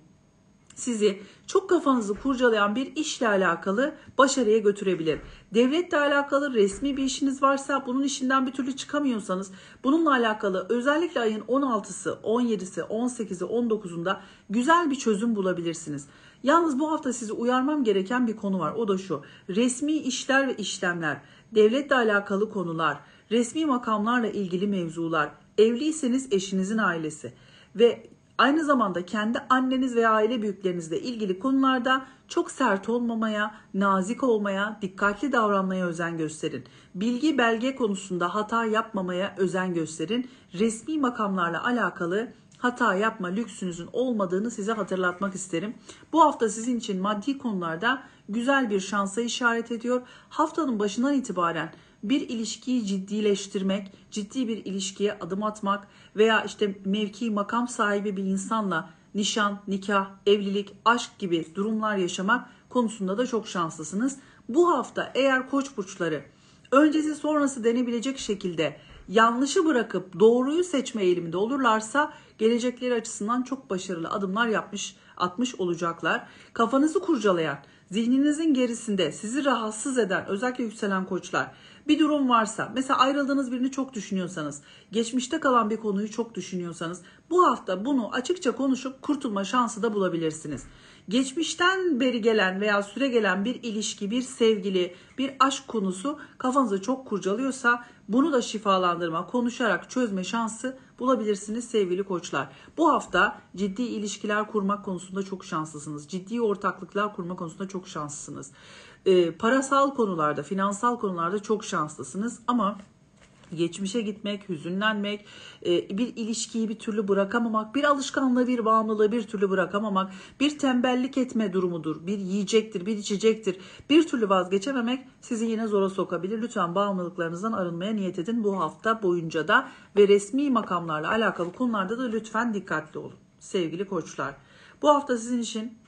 sizi çok kafanızı kurcalayan bir işle alakalı başarıya götürebilir. Devletle alakalı resmi bir işiniz varsa, bunun işinden bir türlü çıkamıyorsanız, bununla alakalı özellikle ayın on altısı, on yedisi, on sekizi, on dokuzunda güzel bir çözüm bulabilirsiniz. Yalnız bu hafta sizi uyarmam gereken bir konu var. O da şu: resmi işler ve işlemler, devletle alakalı konular, resmi makamlarla ilgili mevzular, evliyseniz eşinizin ailesi ve aynı zamanda kendi anneniz veya aile büyüklerinizle ilgili konularda çok sert olmamaya, nazik olmaya, dikkatli davranmaya özen gösterin. Bilgi belge konusunda hata yapmamaya özen gösterin. Resmi makamlarla alakalı hata yapma lüksünüzün olmadığını size hatırlatmak isterim. Bu hafta sizin için maddi konularda güzel bir şansa işaret ediyor. Haftanın başından itibaren bir ilişkiyi ciddileştirmek, ciddi bir ilişkiye adım atmak veya işte mevki, makam sahibi bir insanla nişan, nikah, evlilik, aşk gibi durumlar yaşamak konusunda da çok şanslısınız. Bu hafta eğer koç burçları öncesi sonrası denebilecek şekilde yanlışı bırakıp doğruyu seçme eğiliminde olurlarsa gelecekleri açısından çok başarılı adımlar yapmış, atmış olacaklar. Kafanızı kurcalayan, zihninizin gerisinde sizi rahatsız eden, özellikle yükselen koçlar, bir durum varsa, mesela ayrıldığınız birini çok düşünüyorsanız, geçmişte kalan bir konuyu çok düşünüyorsanız, bu hafta bunu açıkça konuşup kurtulma şansı da bulabilirsiniz. Geçmişten beri gelen veya süre gelen bir ilişki, bir sevgili, bir aşk konusu kafanızı çok kurcalıyorsa bunu da şifalandırma, konuşarak çözme şansı bulabilirsiniz sevgili koçlar. Bu hafta ciddi ilişkiler kurmak konusunda çok şanslısınız. Ciddi ortaklıklar kurma konusunda çok şanslısınız. Ee, parasal konularda, finansal konularda çok şanslısınız ama geçmişe gitmek, hüzünlenmek, bir ilişkiyi bir türlü bırakamamak, bir alışkanlığı, bir bağımlılığı bir türlü bırakamamak, bir tembellik etme durumudur, bir yiyecektir, bir içecektir, bir türlü vazgeçememek sizi yine zora sokabilir. Lütfen bağımlılıklarınızdan arınmaya niyet edin bu hafta boyunca da ve resmi makamlarla alakalı konularda da lütfen dikkatli olun sevgili koçlar. Bu hafta sizin için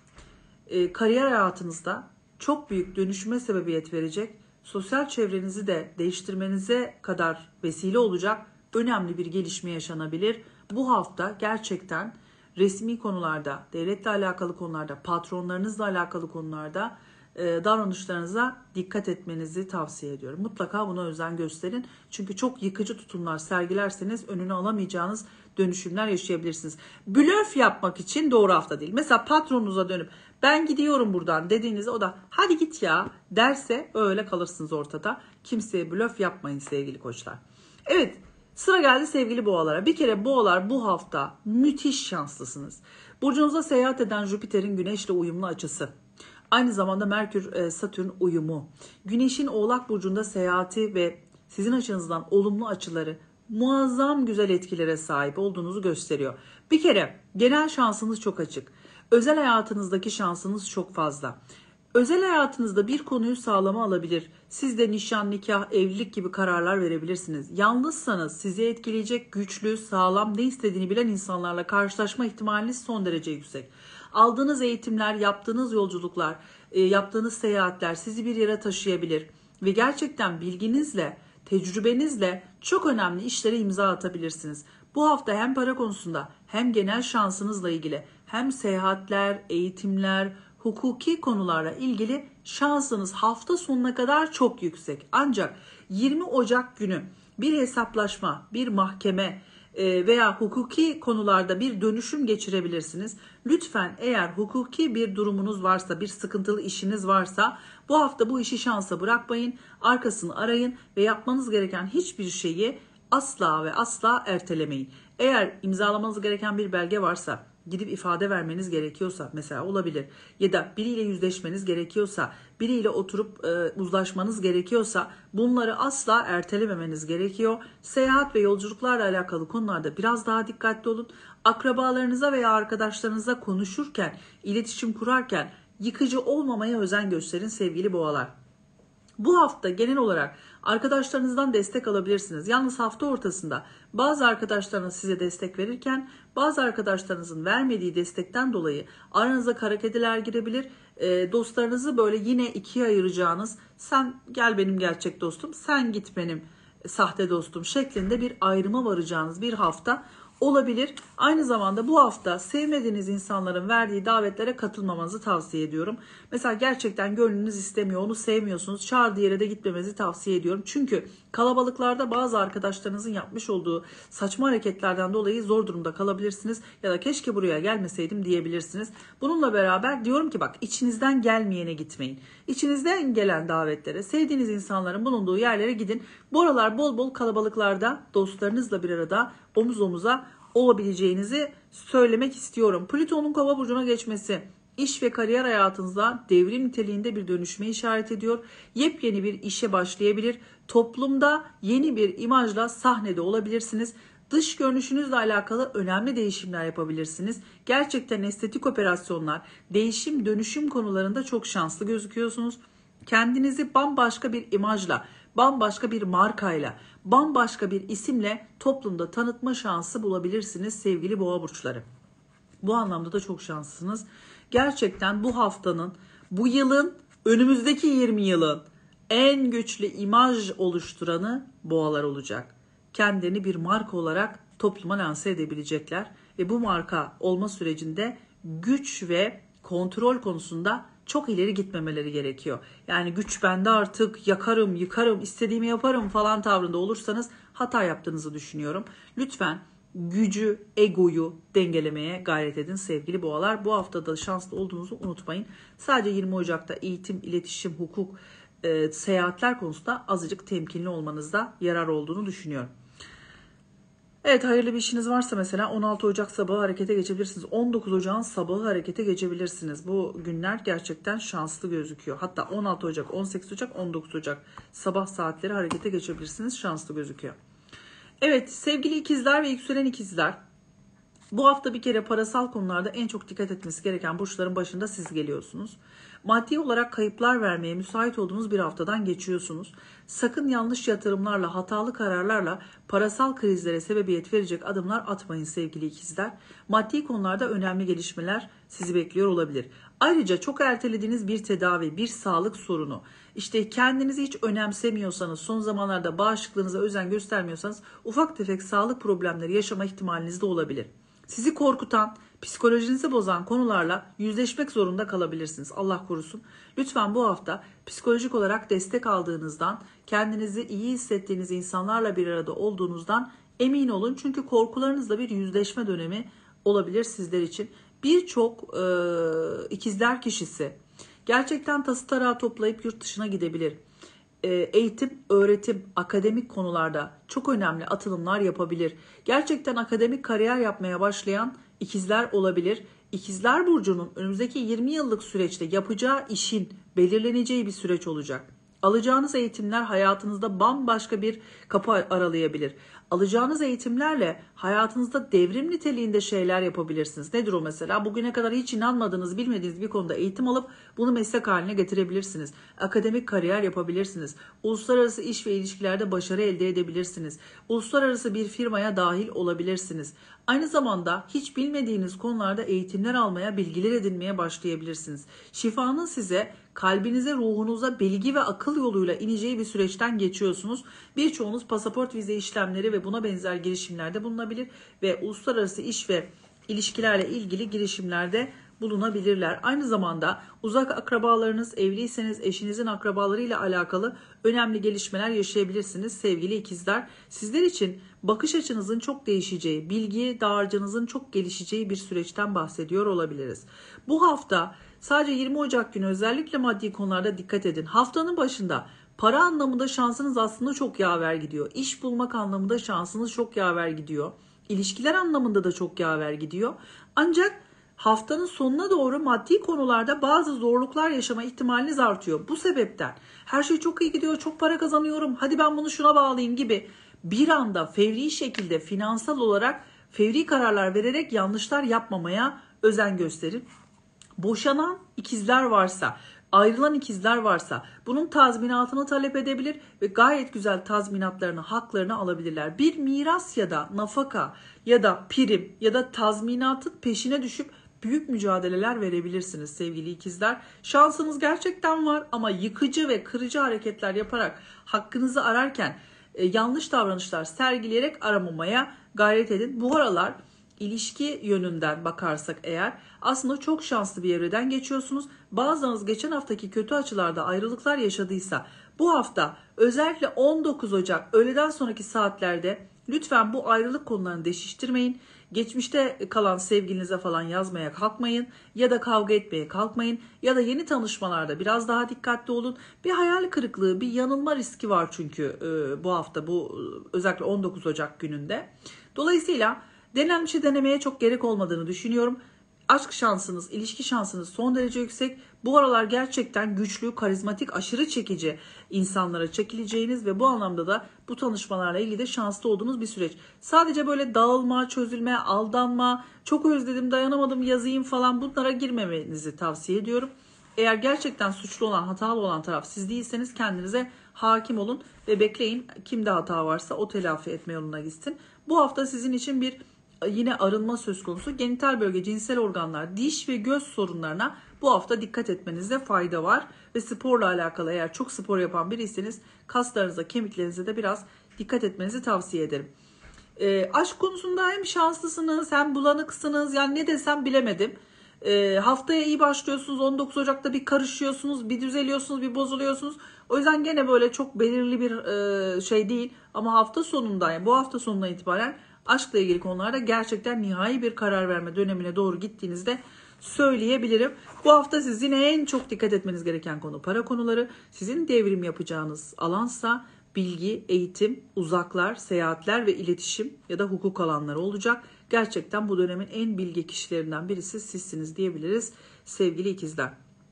e, kariyer hayatınızda çok büyük dönüşüme sebebiyet verecek, sosyal çevrenizi de değiştirmenize kadar vesile olacak önemli bir gelişme yaşanabilir. Bu hafta gerçekten resmi konularda, devletle alakalı konularda, patronlarınızla alakalı konularda e, davranışlarınıza dikkat etmenizi tavsiye ediyorum. Mutlaka buna özen gösterin. Çünkü çok yıkıcı tutumlar sergilerseniz önünü alamayacağınız dönüşümler yaşayabilirsiniz. Blöf yapmak için doğru hafta değil. Mesela patronunuza dönüp ben gidiyorum buradan dediğinizde o da hadi git ya derse öyle kalırsınız ortada. Kimseye blöf yapmayın sevgili koçlar. Evet, sıra geldi sevgili boğalara. Bir kere boğalar bu hafta müthiş şanslısınız. Burcunuzda seyahat eden Jüpiter'in Güneş'le uyumlu açısı. Aynı zamanda Merkür-Satürn uyumu. Güneş'in Oğlak Burcu'nda seyahati ve sizin açınızdan olumlu açıları muazzam güzel etkilere sahip olduğunuzu gösteriyor. Bir kere genel şansınız çok açık. Özel hayatınızdaki şansınız çok fazla. Özel hayatınızda bir konuyu sağlama alabilir. Siz de nişan, nikah, evlilik gibi kararlar verebilirsiniz. Yalnızsanız sizi etkileyecek güçlü, sağlam, ne istediğini bilen insanlarla karşılaşma ihtimaliniz son derece yüksek. Aldığınız eğitimler, yaptığınız yolculuklar, yaptığınız seyahatler sizi bir yere taşıyabilir. Ve gerçekten bilginizle, tecrübenizle çok önemli işlere imza atabilirsiniz. Bu hafta hem para konusunda hem genel şansınızla ilgili hem seyahatler, eğitimler, hukuki konularla ilgili şansınız hafta sonuna kadar çok yüksek. Ancak yirmi Ocak günü bir hesaplaşma, bir mahkeme veya hukuki konularda bir dönüşüm geçirebilirsiniz. Lütfen eğer hukuki bir durumunuz varsa, bir sıkıntılı işiniz varsa bu hafta bu işi şansa bırakmayın. Arkasını arayın ve yapmanız gereken hiçbir şeyi asla ve asla ertelemeyin. Eğer imzalamanız gereken bir belge varsa, gidip ifade vermeniz gerekiyorsa mesela olabilir ya da biriyle yüzleşmeniz gerekiyorsa, biriyle oturup e, uzlaşmanız gerekiyorsa bunları asla ertelememeniz gerekiyor. Seyahat ve yolculuklarla alakalı konularda biraz daha dikkatli olun. Akrabalarınıza veya arkadaşlarınıza konuşurken, iletişim kurarken yıkıcı olmamaya özen gösterin sevgili boğalar. Bu hafta genel olarak arkadaşlarınızdan destek alabilirsiniz. Yalnız hafta ortasında bazı arkadaşlarınız size destek verirken bazı arkadaşlarınızın vermediği destekten dolayı aranıza kara kediler girebilir. E, dostlarınızı böyle yine ikiye ayıracağınız, sen gel benim gerçek dostum, sen git benim sahte dostum şeklinde bir ayrıma varacağınız bir hafta olabilir. Aynı zamanda bu hafta sevmediğiniz insanların verdiği davetlere katılmamanızı tavsiye ediyorum. Mesela gerçekten gönlünüz istemiyor, onu sevmiyorsunuz, çağırdığı yere de gitmemenizi tavsiye ediyorum. Çünkü kalabalıklarda bazı arkadaşlarınızın yapmış olduğu saçma hareketlerden dolayı zor durumda kalabilirsiniz. Ya da keşke buraya gelmeseydim diyebilirsiniz. Bununla beraber diyorum ki bak, içinizden gelmeyene gitmeyin. İçinizden gelen davetlere, sevdiğiniz insanların bulunduğu yerlere gidin. Bu aralar bol bol kalabalıklarda dostlarınızla bir arada omuz omuza olabileceğinizi söylemek istiyorum. Plüton'un Kova burcuna geçmesi iş ve kariyer hayatınızda devrim niteliğinde bir dönüşme işaret ediyor. Yepyeni bir işe başlayabilir. Toplumda yeni bir imajla sahnede olabilirsiniz. Dış görünüşünüzle alakalı önemli değişimler yapabilirsiniz. Gerçekten estetik operasyonlar, değişim, dönüşüm konularında çok şanslı gözüküyorsunuz. Kendinizi bambaşka bir imajla, bambaşka bir markayla, bambaşka bir isimle toplumda tanıtma şansı bulabilirsiniz sevgili boğa burçları. Bu anlamda da çok şanslısınız. Gerçekten bu haftanın, bu yılın, önümüzdeki yirmi yılın en güçlü imaj oluşturanı boğalar olacak. Kendini bir marka olarak topluma lanse edebilecekler ve bu marka olma sürecinde güç ve kontrol konusunda çok ileri gitmemeleri gerekiyor. Yani güç bende artık, yakarım, yıkarım, istediğimi yaparım falan tavrında olursanız hata yaptığınızı düşünüyorum. Lütfen gücü, egoyu dengelemeye gayret edin sevgili boğalar. Bu haftada şanslı olduğunuzu unutmayın. Sadece yirmi Ocak'ta eğitim, iletişim, hukuk, e, seyahatler konusunda azıcık temkinli olmanızda yarar olduğunu düşünüyorum. Evet, hayırlı bir işiniz varsa mesela on altı Ocak sabahı harekete geçebilirsiniz. on dokuz Ocak'ın sabahı harekete geçebilirsiniz. Bu günler gerçekten şanslı gözüküyor. Hatta on altı Ocak, on sekiz Ocak, on dokuz Ocak sabah saatleri harekete geçebilirsiniz. Şanslı gözüküyor. Evet sevgili ikizler ve yükselen ikizler. Bu hafta bir kere parasal konularda en çok dikkat etmesi gereken burçların başında siz geliyorsunuz. Maddi olarak kayıplar vermeye müsait olduğunuz bir haftadan geçiyorsunuz. Sakın yanlış yatırımlarla, hatalı kararlarla parasal krizlere sebebiyet verecek adımlar atmayın sevgili ikizler. Maddi konularda önemli gelişmeler sizi bekliyor olabilir. Ayrıca çok ertelediğiniz bir tedavi, bir sağlık sorunu, işte kendinizi hiç önemsemiyorsanız, son zamanlarda bağışıklığınıza özen göstermiyorsanız ufak tefek sağlık problemleri yaşama ihtimaliniz de olabilir. Sizi korkutan, psikolojinizi bozan konularla yüzleşmek zorunda kalabilirsiniz. Allah korusun. Lütfen bu hafta psikolojik olarak destek aldığınızdan, kendinizi iyi hissettiğiniz insanlarla bir arada olduğunuzdan emin olun. Çünkü korkularınızla bir yüzleşme dönemi olabilir sizler için. Birçok e, ikizler kişisi gerçekten tası tarağı toplayıp yurt dışına gidebilir. Eğitim, öğretim, akademik konularda çok önemli atılımlar yapabilir. Gerçekten akademik kariyer yapmaya başlayan ikizler olabilir. İkizler burcunun önümüzdeki yirmi yıllık süreçte yapacağı işin belirleneceği bir süreç olacak. Alacağınız eğitimler hayatınızda bambaşka bir kapı aralayabilir. Alacağınız eğitimlerle hayatınızda devrim niteliğinde şeyler yapabilirsiniz. Nedir o mesela? Bugüne kadar hiç inanmadığınız, bilmediğiniz bir konuda eğitim alıp bunu meslek haline getirebilirsiniz. Akademik kariyer yapabilirsiniz. Uluslararası iş ve ilişkilerde başarı elde edebilirsiniz. Uluslararası bir firmaya dahil olabilirsiniz. Aynı zamanda hiç bilmediğiniz konularda eğitimler almaya, bilgiler edinmeye başlayabilirsiniz. Şifanın size, kalbinize, ruhunuza bilgi ve akıl yoluyla ineceği bir süreçten geçiyorsunuz. Birçoğunuz pasaport, vize işlemleri ve buna benzer girişimlerde bulunabilir ve uluslararası iş ve ilişkilerle ilgili girişimlerde bulunabilirler. Aynı zamanda uzak akrabalarınız, evliyseniz eşinizin akrabalarıyla alakalı önemli gelişmeler yaşayabilirsiniz sevgili ikizler. Sizler için bakış açınızın çok değişeceği, bilgi dağarcığınızın çok gelişeceği bir süreçten bahsediyor olabiliriz. Bu hafta sadece yirmi Ocak günü özellikle maddi konularda dikkat edin. Haftanın başında para anlamında şansınız aslında çok yaver gidiyor. İş bulmak anlamında şansınız çok yaver gidiyor. İlişkiler anlamında da çok yaver gidiyor. Ancak haftanın sonuna doğru maddi konularda bazı zorluklar yaşama ihtimaliniz artıyor. Bu sebepten her şey çok iyi gidiyor, çok para kazanıyorum, hadi ben bunu şuna bağlayayım gibi bir anda fevri şekilde finansal olarak fevri kararlar vererek yanlışlar yapmamaya özen gösterin. Boşanan ikizler varsa, ayrılan ikizler varsa bunun tazminatını talep edebilir ve gayet güzel tazminatlarını, haklarını alabilirler. Bir miras ya da nafaka ya da prim ya da tazminatın peşine düşüp büyük mücadeleler verebilirsiniz sevgili ikizler. Şansınız gerçekten var ama yıkıcı ve kırıcı hareketler yaparak hakkınızı ararken e, yanlış davranışlar sergileyerek aramamaya gayret edin. Bu aralar İlişki yönünden bakarsak eğer aslında çok şanslı bir evreden geçiyorsunuz. Bazılarınız geçen haftaki kötü açılarda ayrılıklar yaşadıysa bu hafta özellikle on dokuz Ocak öğleden sonraki saatlerde lütfen bu ayrılık konularını deşiştirmeyin. Geçmişte kalan sevgilinize falan yazmaya kalkmayın ya da kavga etmeye kalkmayın ya da yeni tanışmalarda biraz daha dikkatli olun. Bir hayal kırıklığı, bir yanılma riski var çünkü e, bu hafta bu özellikle on dokuz Ocak gününde. Dolayısıyla denen bir şey denemeye çok gerek olmadığını düşünüyorum. Aşk şansınız, ilişki şansınız son derece yüksek. Bu aralar gerçekten güçlü, karizmatik, aşırı çekici insanlara çekileceğiniz ve bu anlamda da bu tanışmalarla ilgili de şanslı olduğunuz bir süreç. Sadece böyle dağılma, çözülme, aldanma, çok özledim, dayanamadım, yazayım falan bunlara girmemenizi tavsiye ediyorum. Eğer gerçekten suçlu olan, hatalı olan taraf siz değilseniz kendinize hakim olun ve bekleyin. Kimde hata varsa o telafi etme yoluna gitsin. Bu hafta sizin için bir yine arınma söz konusu. Genital bölge, cinsel organlar, diş ve göz sorunlarına bu hafta dikkat etmenizde fayda var. Ve sporla alakalı eğer çok spor yapan biriyseniz kaslarınıza, kemiklerinize de biraz dikkat etmenizi tavsiye ederim. E, aşk konusunda hem şanslısınız hem bulanıksınız. Yani ne desem bilemedim. E, haftaya iyi başlıyorsunuz. on dokuz Ocak'ta bir karışıyorsunuz, bir düzeliyorsunuz, bir bozuluyorsunuz. O yüzden gene böyle çok belirli bir e, şey değil. Ama hafta sonunda, yani bu hafta sonuna itibaren aşkla ilgili konularda gerçekten nihai bir karar verme dönemine doğru gittiğinizde söyleyebilirim. Bu hafta sizin en çok dikkat etmeniz gereken konu para konuları. Sizin devrim yapacağınız alansa bilgi, eğitim, uzaklar, seyahatler ve iletişim ya da hukuk alanları olacak. Gerçekten bu dönemin en bilge kişilerinden birisi sizsiniz diyebiliriz sevgili ikizler.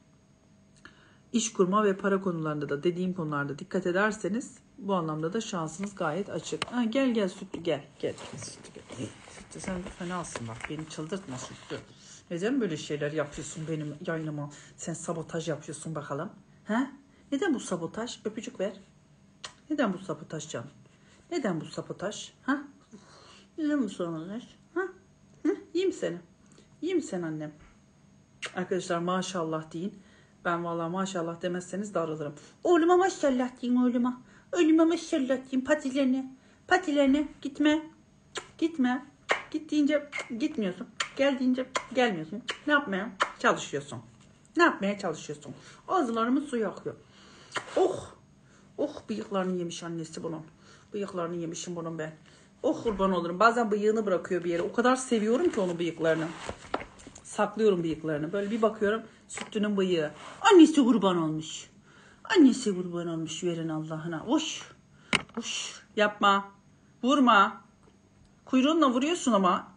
İş kurma ve para konularında da dediğim konularda dikkat ederseniz bu anlamda da şansınız gayet açık. Ha, gel gel Sütlü gel. Gel Sütlü gel. Sütlü sen fenasın bak, beni çıldırtma Sütlü. Neden böyle şeyler yapıyorsun benim yayınıma? Sen sabotaj yapıyorsun bakalım. Ha? Neden bu sabotaj? Öpücük ver. Neden bu sabotaj canım? Neden bu sabotaj? Ha? Neden bu sabotaj? Ha? Hı? Yiyeyim seni. Yiyeyim sen annem. Arkadaşlar maşallah deyin. Ben vallahi maşallah demezseniz darılırım. Oğluma maşallah deyin oğluma. Oğluma maşallah deyin patilerine. Patilerine gitme. Gitme. Git deyince gitmiyorsun. Gel deyince gelmiyorsun. Ne yapmaya çalışıyorsun? Ne yapmaya çalışıyorsun? Ağızlarımın suyu akıyor. Oh. Oh bıyıklarını yemiş annesi bunun. Bıyıklarını yemişim bunun ben. Oh kurban olurum. Bazen bıyığını bırakıyor bir yere. O kadar seviyorum ki onun bıyıklarını. Saklıyorum bıyıklarını. Böyle bir bakıyorum Sütlü'nün bıyığı. Annesi kurban olmuş. Annesi kurban olmuş verin Allah'ına. Uş. Uş. Yapma. Vurma. Kuyruğunla vuruyorsun ama.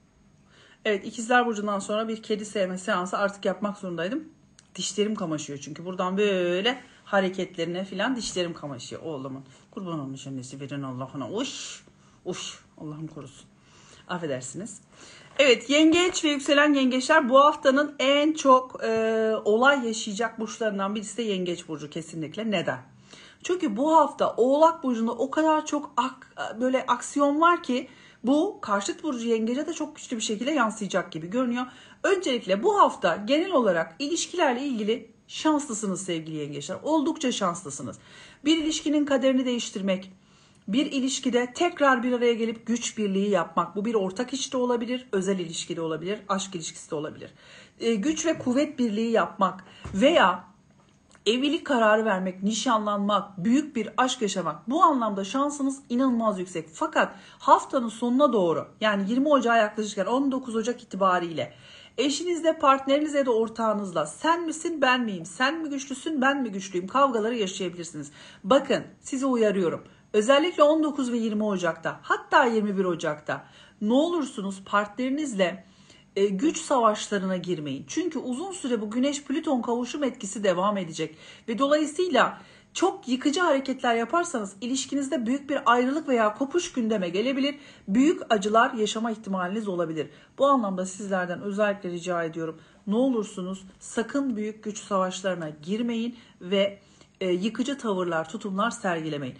Evet, ikizler burcundan sonra bir kedi sevme seansı artık yapmak zorundaydım. Dişlerim kamaşıyor çünkü buradan böyle hareketlerine filan dişlerim kamaşıyor oğlumun. Kurban olmuş annesi verin Allah'ına. Uş. Uş. Allah'ım korusun. Affedersiniz. Evet, yengeç ve yükselen yengeçler bu haftanın en çok e, olay yaşayacak burçlarından birisi de yengeç burcu kesinlikle. Neden? Çünkü bu hafta Oğlak burcunda o kadar çok ak, böyle aksiyon var ki bu karşıt burcu yengece de çok güçlü bir şekilde yansıyacak gibi görünüyor. Öncelikle bu hafta genel olarak ilişkilerle ilgili şanslısınız sevgili yengeçler. Oldukça şanslısınız. Bir ilişkinin kaderini değiştirmek, bir ilişkide tekrar bir araya gelip güç birliği yapmak. Bu bir ortak iş de olabilir, özel ilişki de olabilir, aşk ilişkisi de olabilir. E, güç ve kuvvet birliği yapmak veya evlilik kararı vermek, nişanlanmak, büyük bir aşk yaşamak. Bu anlamda şansınız inanılmaz yüksek. Fakat haftanın sonuna doğru, yani yirmi Ocak'a yaklaşırken on dokuz Ocak itibariyle eşinizle, partnerinizle ya da ortağınızla sen misin ben miyim, sen mi güçlüsün ben mi güçlüyüm kavgaları yaşayabilirsiniz. Bakın sizi uyarıyorum. Özellikle on dokuz ve yirmi Ocak'ta, hatta yirmi bir Ocak'ta ne olursunuz partnerinizle e, güç savaşlarına girmeyin. Çünkü uzun süre bu Güneş Plüton kavuşum etkisi devam edecek ve dolayısıyla Çok yıkıcı hareketler yaparsanız ilişkinizde büyük bir ayrılık veya kopuş gündeme gelebilir. Büyük acılar yaşama ihtimaliniz olabilir. Bu anlamda sizlerden özellikle rica ediyorum. Ne olursunuz sakın büyük güç savaşlarına girmeyin ve e, yıkıcı tavırlar, tutumlar sergilemeyin.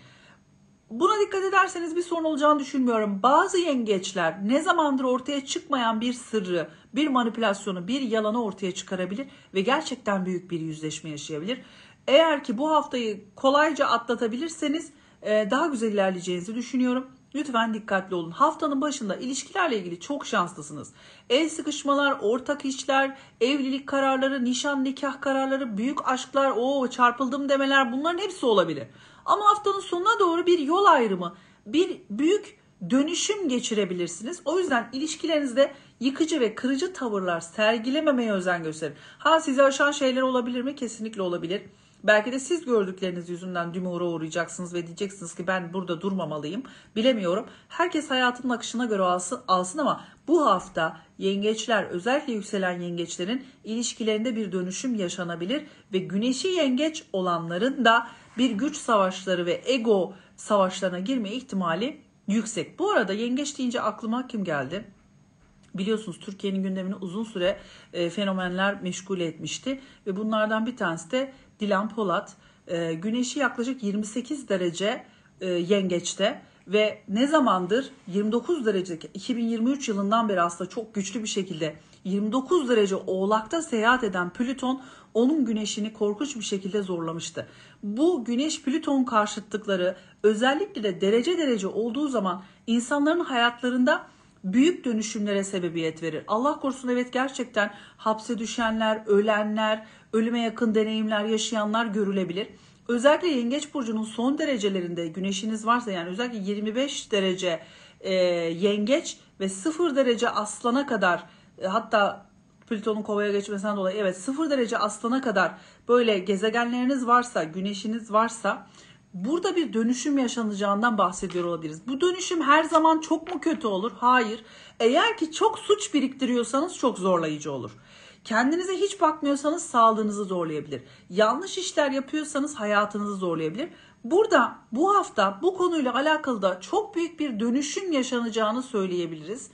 Buna dikkat ederseniz bir sorun olacağını düşünmüyorum. Bazı yengeçler ne zamandır ortaya çıkmayan bir sırrı, bir manipülasyonu, bir yalanı ortaya çıkarabilir ve gerçekten büyük bir yüzleşme yaşayabilir. Eğer ki bu haftayı kolayca atlatabilirseniz daha güzel ilerleyeceğinizi düşünüyorum. Lütfen dikkatli olun. Haftanın başında ilişkilerle ilgili çok şanslısınız. El sıkışmalar, ortak işler, evlilik kararları, nişan nikah kararları, büyük aşklar, o çarpıldım demeler, bunların hepsi olabilir. Ama haftanın sonuna doğru bir yol ayrımı, bir büyük dönüşüm geçirebilirsiniz. O yüzden ilişkilerinizde yıkıcı ve kırıcı tavırlar sergilememeye özen gösterin. Ha sizi aşan şeyler olabilir mi? Kesinlikle olabilir. Belki de siz gördükleriniz yüzünden dümura uğrayacaksınız ve diyeceksiniz ki ben burada durmamalıyım. Bilemiyorum. Herkes hayatının akışına göre alsın, alsın ama bu hafta yengeçler, özellikle yükselen yengeçlerin ilişkilerinde bir dönüşüm yaşanabilir ve güneşi yengeç olanların da bir güç savaşları ve ego savaşlarına girme ihtimali yüksek. Bu arada yengeç deyince aklıma kim geldi? Biliyorsunuz Türkiye'nin gündemini uzun süre e, fenomenler meşgul etmişti ve bunlardan bir tanesi de Dilan Polat. E, güneşi yaklaşık yirmi sekiz derece e, yengeçte ve ne zamandır yirmi dokuz derecedeki iki bin yirmi üç yılından beri aslında çok güçlü bir şekilde yirmi dokuz derece Oğlak'ta seyahat eden Plüton onun güneşini korkunç bir şekilde zorlamıştı. Bu güneş Plüton karşıtlıkları özellikle de derece derece olduğu zaman insanların hayatlarında büyük dönüşümlere sebebiyet verir. Allah korusun, evet, gerçekten hapse düşenler, ölenler, ölüme yakın deneyimler yaşayanlar görülebilir. Özellikle Yengeç Burcu'nun son derecelerinde güneşiniz varsa, yani özellikle yirmi beş derece e, Yengeç ve sıfır derece Aslan'a kadar, e, hatta Plüton'un Kova'ya geçmesinden dolayı evet sıfır derece Aslan'a kadar böyle gezegenleriniz varsa, güneşiniz varsa burada bir dönüşüm yaşanacağından bahsediyor olabiliriz. Bu dönüşüm her zaman çok mu kötü olur? Hayır. Eğer ki çok suç biriktiriyorsanız çok zorlayıcı olur. Kendinize hiç bakmıyorsanız sağlığınızı zorlayabilir. Yanlış işler yapıyorsanız hayatınızı zorlayabilir. Burada bu hafta bu konuyla alakalı da çok büyük bir dönüşüm yaşanacağını söyleyebiliriz.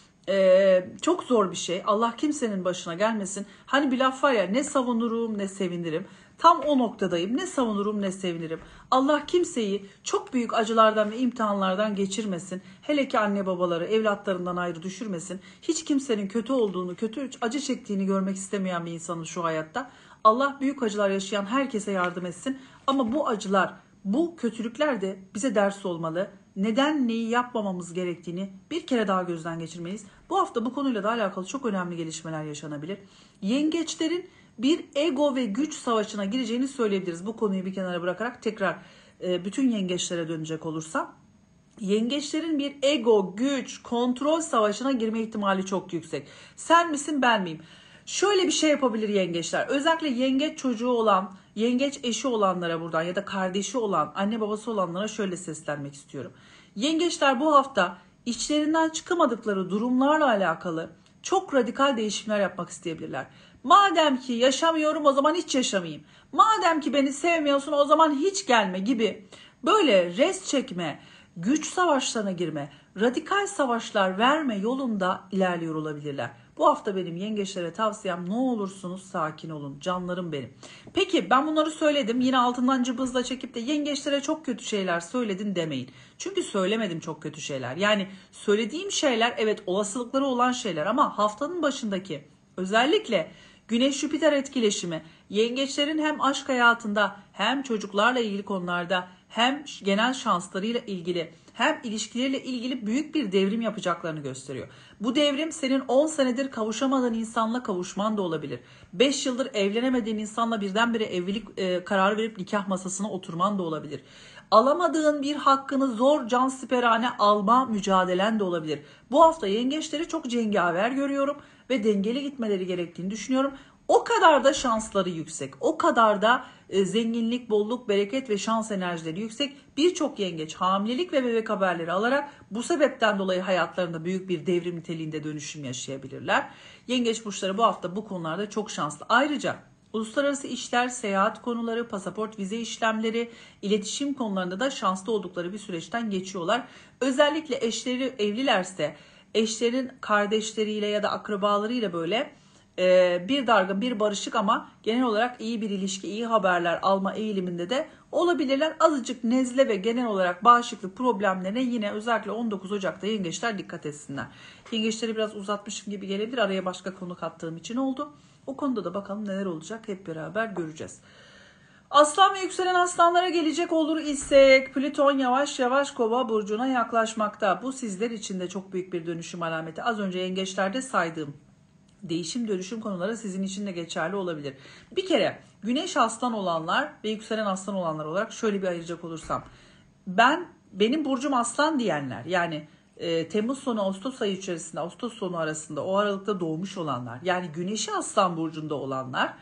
Ee, çok zor bir şey. Allah kimsenin başına gelmesin. Hani bir laf var ya, ne savunurum ne sevinirim. Tam o noktadayım. Ne savunurum ne sevinirim. Allah kimseyi çok büyük acılardan ve imtihanlardan geçirmesin. Hele ki anne babaları evlatlarından ayrı düşürmesin. Hiç kimsenin kötü olduğunu, kötü acı çektiğini görmek istemeyen bir insanın şu hayatta. Allah büyük acılar yaşayan herkese yardım etsin. Ama bu acılar, bu kötülükler de bize ders olmalı. Neden neyi yapmamamız gerektiğini bir kere daha gözden geçirmeliyiz. Bu hafta bu konuyla da alakalı çok önemli gelişmeler yaşanabilir. Yengeçlerin bir ego ve güç savaşına gireceğini söyleyebiliriz. Bu konuyu bir kenara bırakarak tekrar bütün yengeçlere dönecek olursam. Yengeçlerin bir ego, güç, kontrol savaşına girme ihtimali çok yüksek. Sen misin, ben miyim? Şöyle bir şey yapabilir yengeçler. Özellikle yengeç çocuğu olan, yengeç eşi olanlara buradan ya da kardeşi olan, anne babası olanlara şöyle seslenmek istiyorum. Yengeçler bu hafta içlerinden çıkamadıkları durumlarla alakalı çok radikal değişimler yapmak isteyebilirler. Madem ki yaşamıyorum, o zaman hiç yaşamayayım. Madem ki beni sevmiyorsun, o zaman hiç gelme gibi böyle res çekme, güç savaşlarına girme, radikal savaşlar verme yolunda ilerliyor olabilirler. Bu hafta benim yengeçlere tavsiyem, ne olursunuz sakin olun canlarım benim. Peki ben bunları söyledim, yine altından cıbızla çekip de yengeçlere çok kötü şeyler söyledin demeyin. Çünkü söylemedim çok kötü şeyler. Yani söylediğim şeyler evet olasılıkları olan şeyler ama haftanın başındaki özellikle Güneş-Jüpiter etkileşimi yengeçlerin hem aşk hayatında hem çocuklarla ilgili konularda hem genel şanslarıyla ilgili hem ilişkileriyle ilgili büyük bir devrim yapacaklarını gösteriyor. Bu devrim senin on senedir kavuşamadığın insanla kavuşman da olabilir. beş yıldır evlenemediğin insanla birdenbire evlilik e, kararı verip nikah masasına oturman da olabilir. Alamadığın bir hakkını zor cansiperane alma mücadelen de olabilir. Bu hafta yengeçleri çok cengaver görüyorum ve dengeli gitmeleri gerektiğini düşünüyorum. O kadar da şansları yüksek. O kadar da e, zenginlik, bolluk, bereket ve şans enerjileri yüksek. Birçok yengeç hamilelik ve bebek haberleri alarak bu sebepten dolayı hayatlarında büyük bir devrim niteliğinde dönüşüm yaşayabilirler. Yengeç burçları bu hafta bu konularda çok şanslı. Ayrıca Uluslararası işler, seyahat konuları, pasaport, vize işlemleri, iletişim konularında da şanslı oldukları bir süreçten geçiyorlar. Özellikle eşleri evlilerse eşlerin kardeşleriyle ya da akrabalarıyla böyle e, bir dargın bir barışık ama genel olarak iyi bir ilişki, iyi haberler alma eğiliminde de olabilirler. Azıcık nezle ve genel olarak bağışıklık problemlerine yine özellikle on dokuz Ocak'ta yengeçler dikkat etsinler. Yengeçleri biraz uzatmışım gibi gelebilir. Araya başka konu kattığım için oldu. O konuda da bakalım neler olacak hep beraber göreceğiz. Aslan ve yükselen aslanlara gelecek olur isek Plüton yavaş yavaş Kova burcuna yaklaşmakta. Bu sizler için de çok büyük bir dönüşüm alameti. Az önce yengeçlerde saydığım değişim dönüşüm konuları sizin için de geçerli olabilir. Bir kere Güneş aslan olanlar ve yükselen aslan olanlar olarak şöyle bir ayıracak olursam. Ben benim burcum aslan diyenler, yani e, Temmuz sonu Ağustos ayı içerisinde, Ağustos sonu arasında o aralıkta doğmuş olanlar, yani Güneşi aslan burcunda olanlar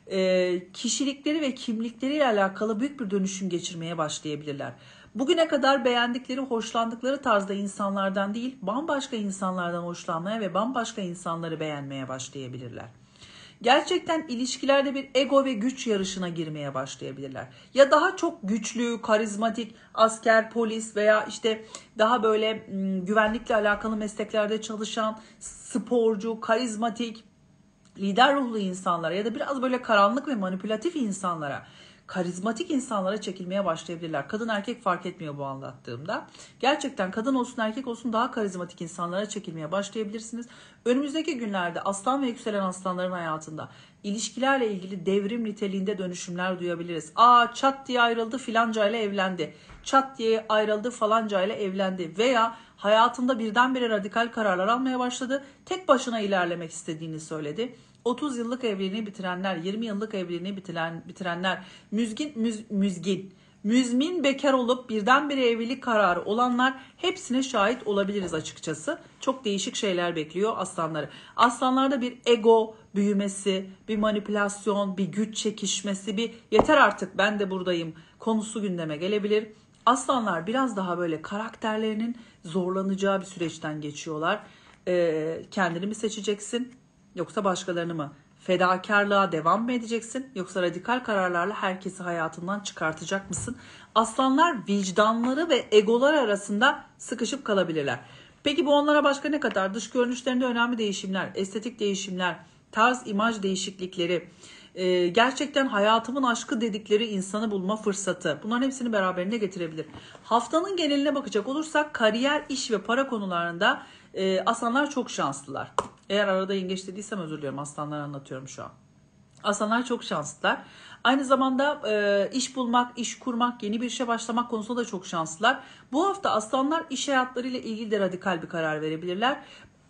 e, kişilikleri ve kimlikleriyle alakalı büyük bir dönüşüm geçirmeye başlayabilirler. Bugüne kadar beğendikleri, hoşlandıkları tarzda insanlardan değil, bambaşka insanlardan hoşlanmaya ve bambaşka insanları beğenmeye başlayabilirler. Gerçekten ilişkilerde bir ego ve güç yarışına girmeye başlayabilirler. Ya daha çok güçlü, karizmatik, asker, polis veya işte daha böyle güvenlikle alakalı mesleklerde çalışan, sporcu, karizmatik, lider ruhlu insanlara ya da biraz böyle karanlık ve manipülatif insanlara, karizmatik insanlara çekilmeye başlayabilirler. Kadın erkek fark etmiyor bu anlattığımda. Gerçekten kadın olsun erkek olsun daha karizmatik insanlara çekilmeye başlayabilirsiniz. Önümüzdeki günlerde aslan ve yükselen aslanların hayatında ilişkilerle ilgili devrim niteliğinde dönüşümler duyabiliriz. Aa çat diye ayrıldı filanca ile evlendi. Çat diye ayrıldı falanca ile evlendi. Veya hayatında birdenbire radikal kararlar almaya başladı. Tek başına ilerlemek istediğini söyledi. otuz yıllık evliliğini bitirenler, yirmi yıllık evliliğini bitiren, bitirenler, müzgin, müz, müzgin, müzmin bekar olup birdenbire evlilik kararı olanlar hepsine şahit olabiliriz açıkçası. Çok değişik şeyler bekliyor aslanları. Aslanlarda bir ego büyümesi, bir manipülasyon, bir güç çekişmesi, bir yeter artık ben de buradayım konusu gündeme gelebilir. Aslanlar biraz daha böyle karakterlerinin zorlanacağı bir süreçten geçiyorlar. Ee, kendini mi seçeceksin? Yoksa başkalarını mı? Fedakarlığa devam mı edeceksin? Yoksa radikal kararlarla herkesi hayatından çıkartacak mısın? Aslanlar vicdanları ve egolar arasında sıkışıp kalabilirler. Peki bu onlara başka ne kadar? Dış görünüşlerinde önemli değişimler, estetik değişimler, tarz imaj değişiklikleri, e, gerçekten hayatımın aşkı dedikleri insanı bulma fırsatı. Bunların hepsini beraberinde getirebilir. Haftanın geneline bakacak olursak kariyer, iş ve para konularında e, aslanlar çok şanslılar. Eğer arada yengeç dediysem özür diliyorum. Aslanlar anlatıyorum şu an. Aslanlar çok şanslılar. Aynı zamanda e, iş bulmak, iş kurmak, yeni bir işe başlamak konusunda da çok şanslılar. Bu hafta aslanlar iş hayatlarıyla ilgili de radikal bir karar verebilirler.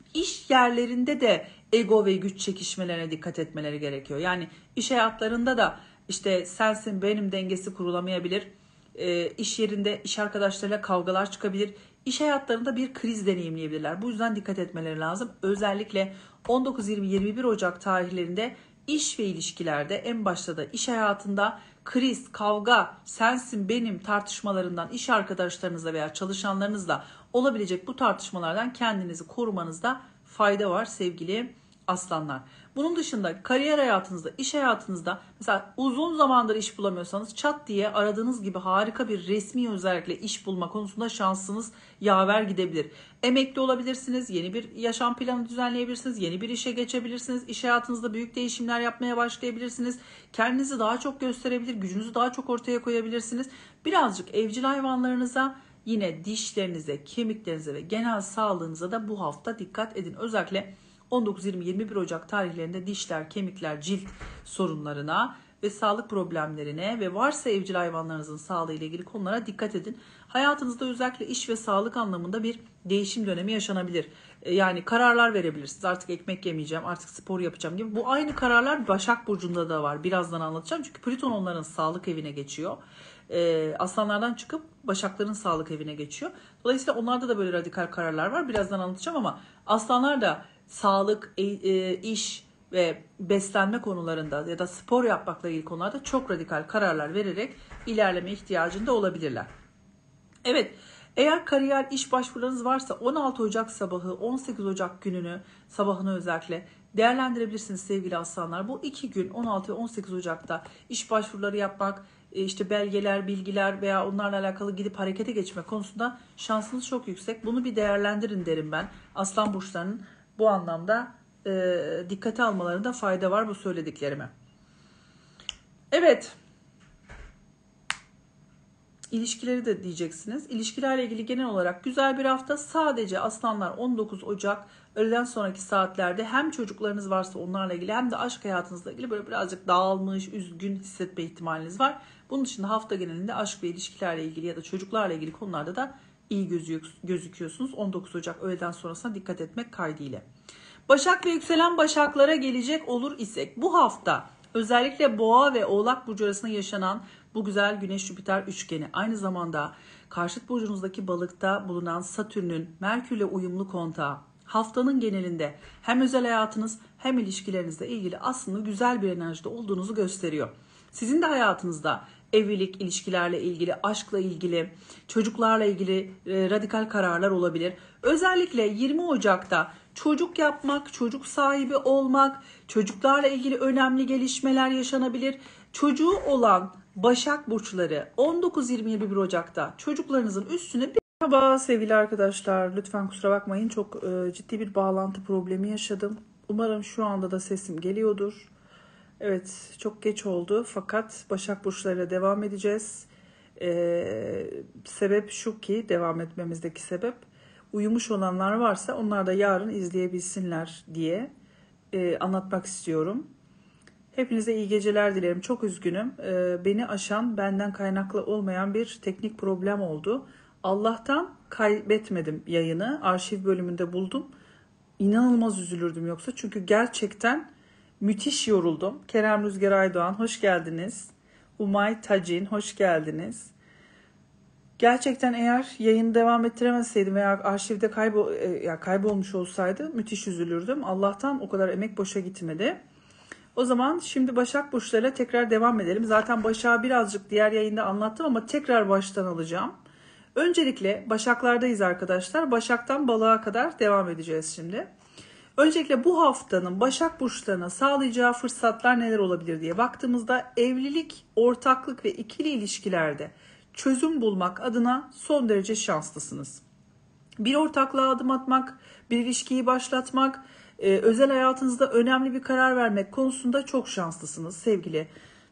İş yerlerinde de ego ve güç çekişmelerine dikkat etmeleri gerekiyor. Yani iş hayatlarında da işte sensin benim dengesi kurulamayabilir. E, iş yerinde iş arkadaşlarıyla kavgalar çıkabilir. İş hayatlarında bir kriz deneyimleyebilirler. Bu yüzden dikkat etmeleri lazım. Özellikle on dokuz yirmi yirmi bir Ocak tarihlerinde iş ve ilişkilerde en başta da iş hayatında kriz, kavga, sensin benim tartışmalarından iş arkadaşlarınızla veya çalışanlarınızla olabilecek bu tartışmalardan kendinizi korumanızda fayda var sevgili aslanlar. Bunun dışında kariyer hayatınızda, iş hayatınızda mesela uzun zamandır iş bulamıyorsanız çat diye aradığınız gibi harika bir resmi özellikle iş bulma konusunda şansınız yaver gidebilir. Emekli olabilirsiniz, yeni bir yaşam planı düzenleyebilirsiniz, yeni bir işe geçebilirsiniz, iş hayatınızda büyük değişimler yapmaya başlayabilirsiniz. Kendinizi daha çok gösterebilir, gücünüzü daha çok ortaya koyabilirsiniz. Birazcık evcil hayvanlarınıza, yine dişlerinize, kemiklerinize ve genel sağlığınıza da bu hafta dikkat edin. Özellikle on dokuz yirmi yirmi bir Ocak tarihlerinde dişler, kemikler, cilt sorunlarına ve sağlık problemlerine ve varsa evcil hayvanlarınızın sağlığı ile ilgili konulara dikkat edin. Hayatınızda özellikle iş ve sağlık anlamında bir değişim dönemi yaşanabilir. Yani kararlar verebilirsiniz. Artık ekmek yemeyeceğim, artık spor yapacağım gibi. Bu aynı kararlar Başak Burcu'nda da var. Birazdan anlatacağım. Çünkü Plüton onların sağlık evine geçiyor. Ee, aslanlardan çıkıp Başakların sağlık evine geçiyor. Dolayısıyla onlarda da böyle radikal kararlar var. Birazdan anlatacağım ama aslanlar da sağlık, iş ve beslenme konularında ya da spor yapmakla ilgili konularda çok radikal kararlar vererek ilerleme ihtiyacında olabilirler. Evet, eğer kariyer iş başvurularınız varsa on altı Ocak sabahı on sekiz Ocak gününü sabahını özellikle değerlendirebilirsiniz sevgili aslanlar. Bu iki gün on altı ve on sekiz Ocak'ta iş başvuruları yapmak, işte belgeler, bilgiler veya onlarla alakalı gidip harekete geçme konusunda şansınız çok yüksek. Bunu bir değerlendirin derim ben. Aslan burçlarının bu anlamda e, dikkate almalarında fayda var bu söylediklerime. Evet. İlişkileri de diyeceksiniz. İlişkilerle ilgili genel olarak güzel bir hafta. Sadece aslanlar on dokuz Ocak öğleden sonraki saatlerde hem çocuklarınız varsa onlarla ilgili hem de aşk hayatınızla ilgili böyle birazcık dağılmış, üzgün hissetme ihtimaliniz var. Bunun dışında hafta genelinde aşk ve ilişkilerle ilgili ya da çocuklarla ilgili konularda da iyi gözüküyorsunuz. on dokuz Ocak öğleden sonrasına dikkat etmek kaydıyla. Başak ve yükselen başaklara gelecek olur isek bu hafta özellikle Boğa ve Oğlak burcu arasında yaşanan bu güzel Güneş-Jüpiter üçgeni aynı zamanda karşıt burcunuzdaki balıkta bulunan Satürn'ün Merkür'le uyumlu kontağı haftanın genelinde hem özel hayatınız hem ilişkilerinizle ilgili aslında güzel bir enerjide olduğunuzu gösteriyor. Sizin de hayatınızda evlilik, ilişkilerle ilgili, aşkla ilgili, çocuklarla ilgili e, radikal kararlar olabilir. Özellikle yirmi Ocak'ta çocuk yapmak, çocuk sahibi olmak, çocuklarla ilgili önemli gelişmeler yaşanabilir. Çocuğu olan Başak burçları on dokuz yirmi yirmi bir Ocak'ta çocuklarınızın üstüne bir... Merhaba sevgili arkadaşlar. Lütfen kusura bakmayın. Çok e, ciddi bir bağlantı problemi yaşadım. Umarım şu anda da sesim geliyordur. Evet, çok geç oldu fakat Başak burçlarıyla devam edeceğiz. Ee, sebep şu ki, devam etmemizdeki sebep, uyumuş olanlar varsa onlar da yarın izleyebilsinler diye e, anlatmak istiyorum. Hepinize iyi geceler dilerim. Çok üzgünüm. Ee, beni aşan, benden kaynaklı olmayan bir teknik problem oldu. Allah'tan kaybetmedim yayını. Arşiv bölümünde buldum. İnanılmaz üzülürdüm yoksa. Çünkü gerçekten müthiş yoruldum. Kerem Rüzgar Aydoğan hoş geldiniz. Umay Tacin hoş geldiniz. Gerçekten eğer yayını devam ettiremezseydim veya arşivde kaybol ya kaybolmuş olsaydı müthiş üzülürdüm. Allah'tan o kadar emek boşa gitmedi. O zaman şimdi Başak burçlarıyla tekrar devam edelim. Zaten Başak'ı birazcık diğer yayında anlattım ama tekrar baştan alacağım. Öncelikle Başaklardayız arkadaşlar. Başak'tan Balığa kadar devam edeceğiz şimdi. Öncelikle bu haftanın Başak burçlarına sağlayacağı fırsatlar neler olabilir diye baktığımızda evlilik, ortaklık ve ikili ilişkilerde çözüm bulmak adına son derece şanslısınız. Bir ortaklığa adım atmak, bir ilişkiyi başlatmak, e, özel hayatınızda önemli bir karar vermek konusunda çok şanslısınız sevgili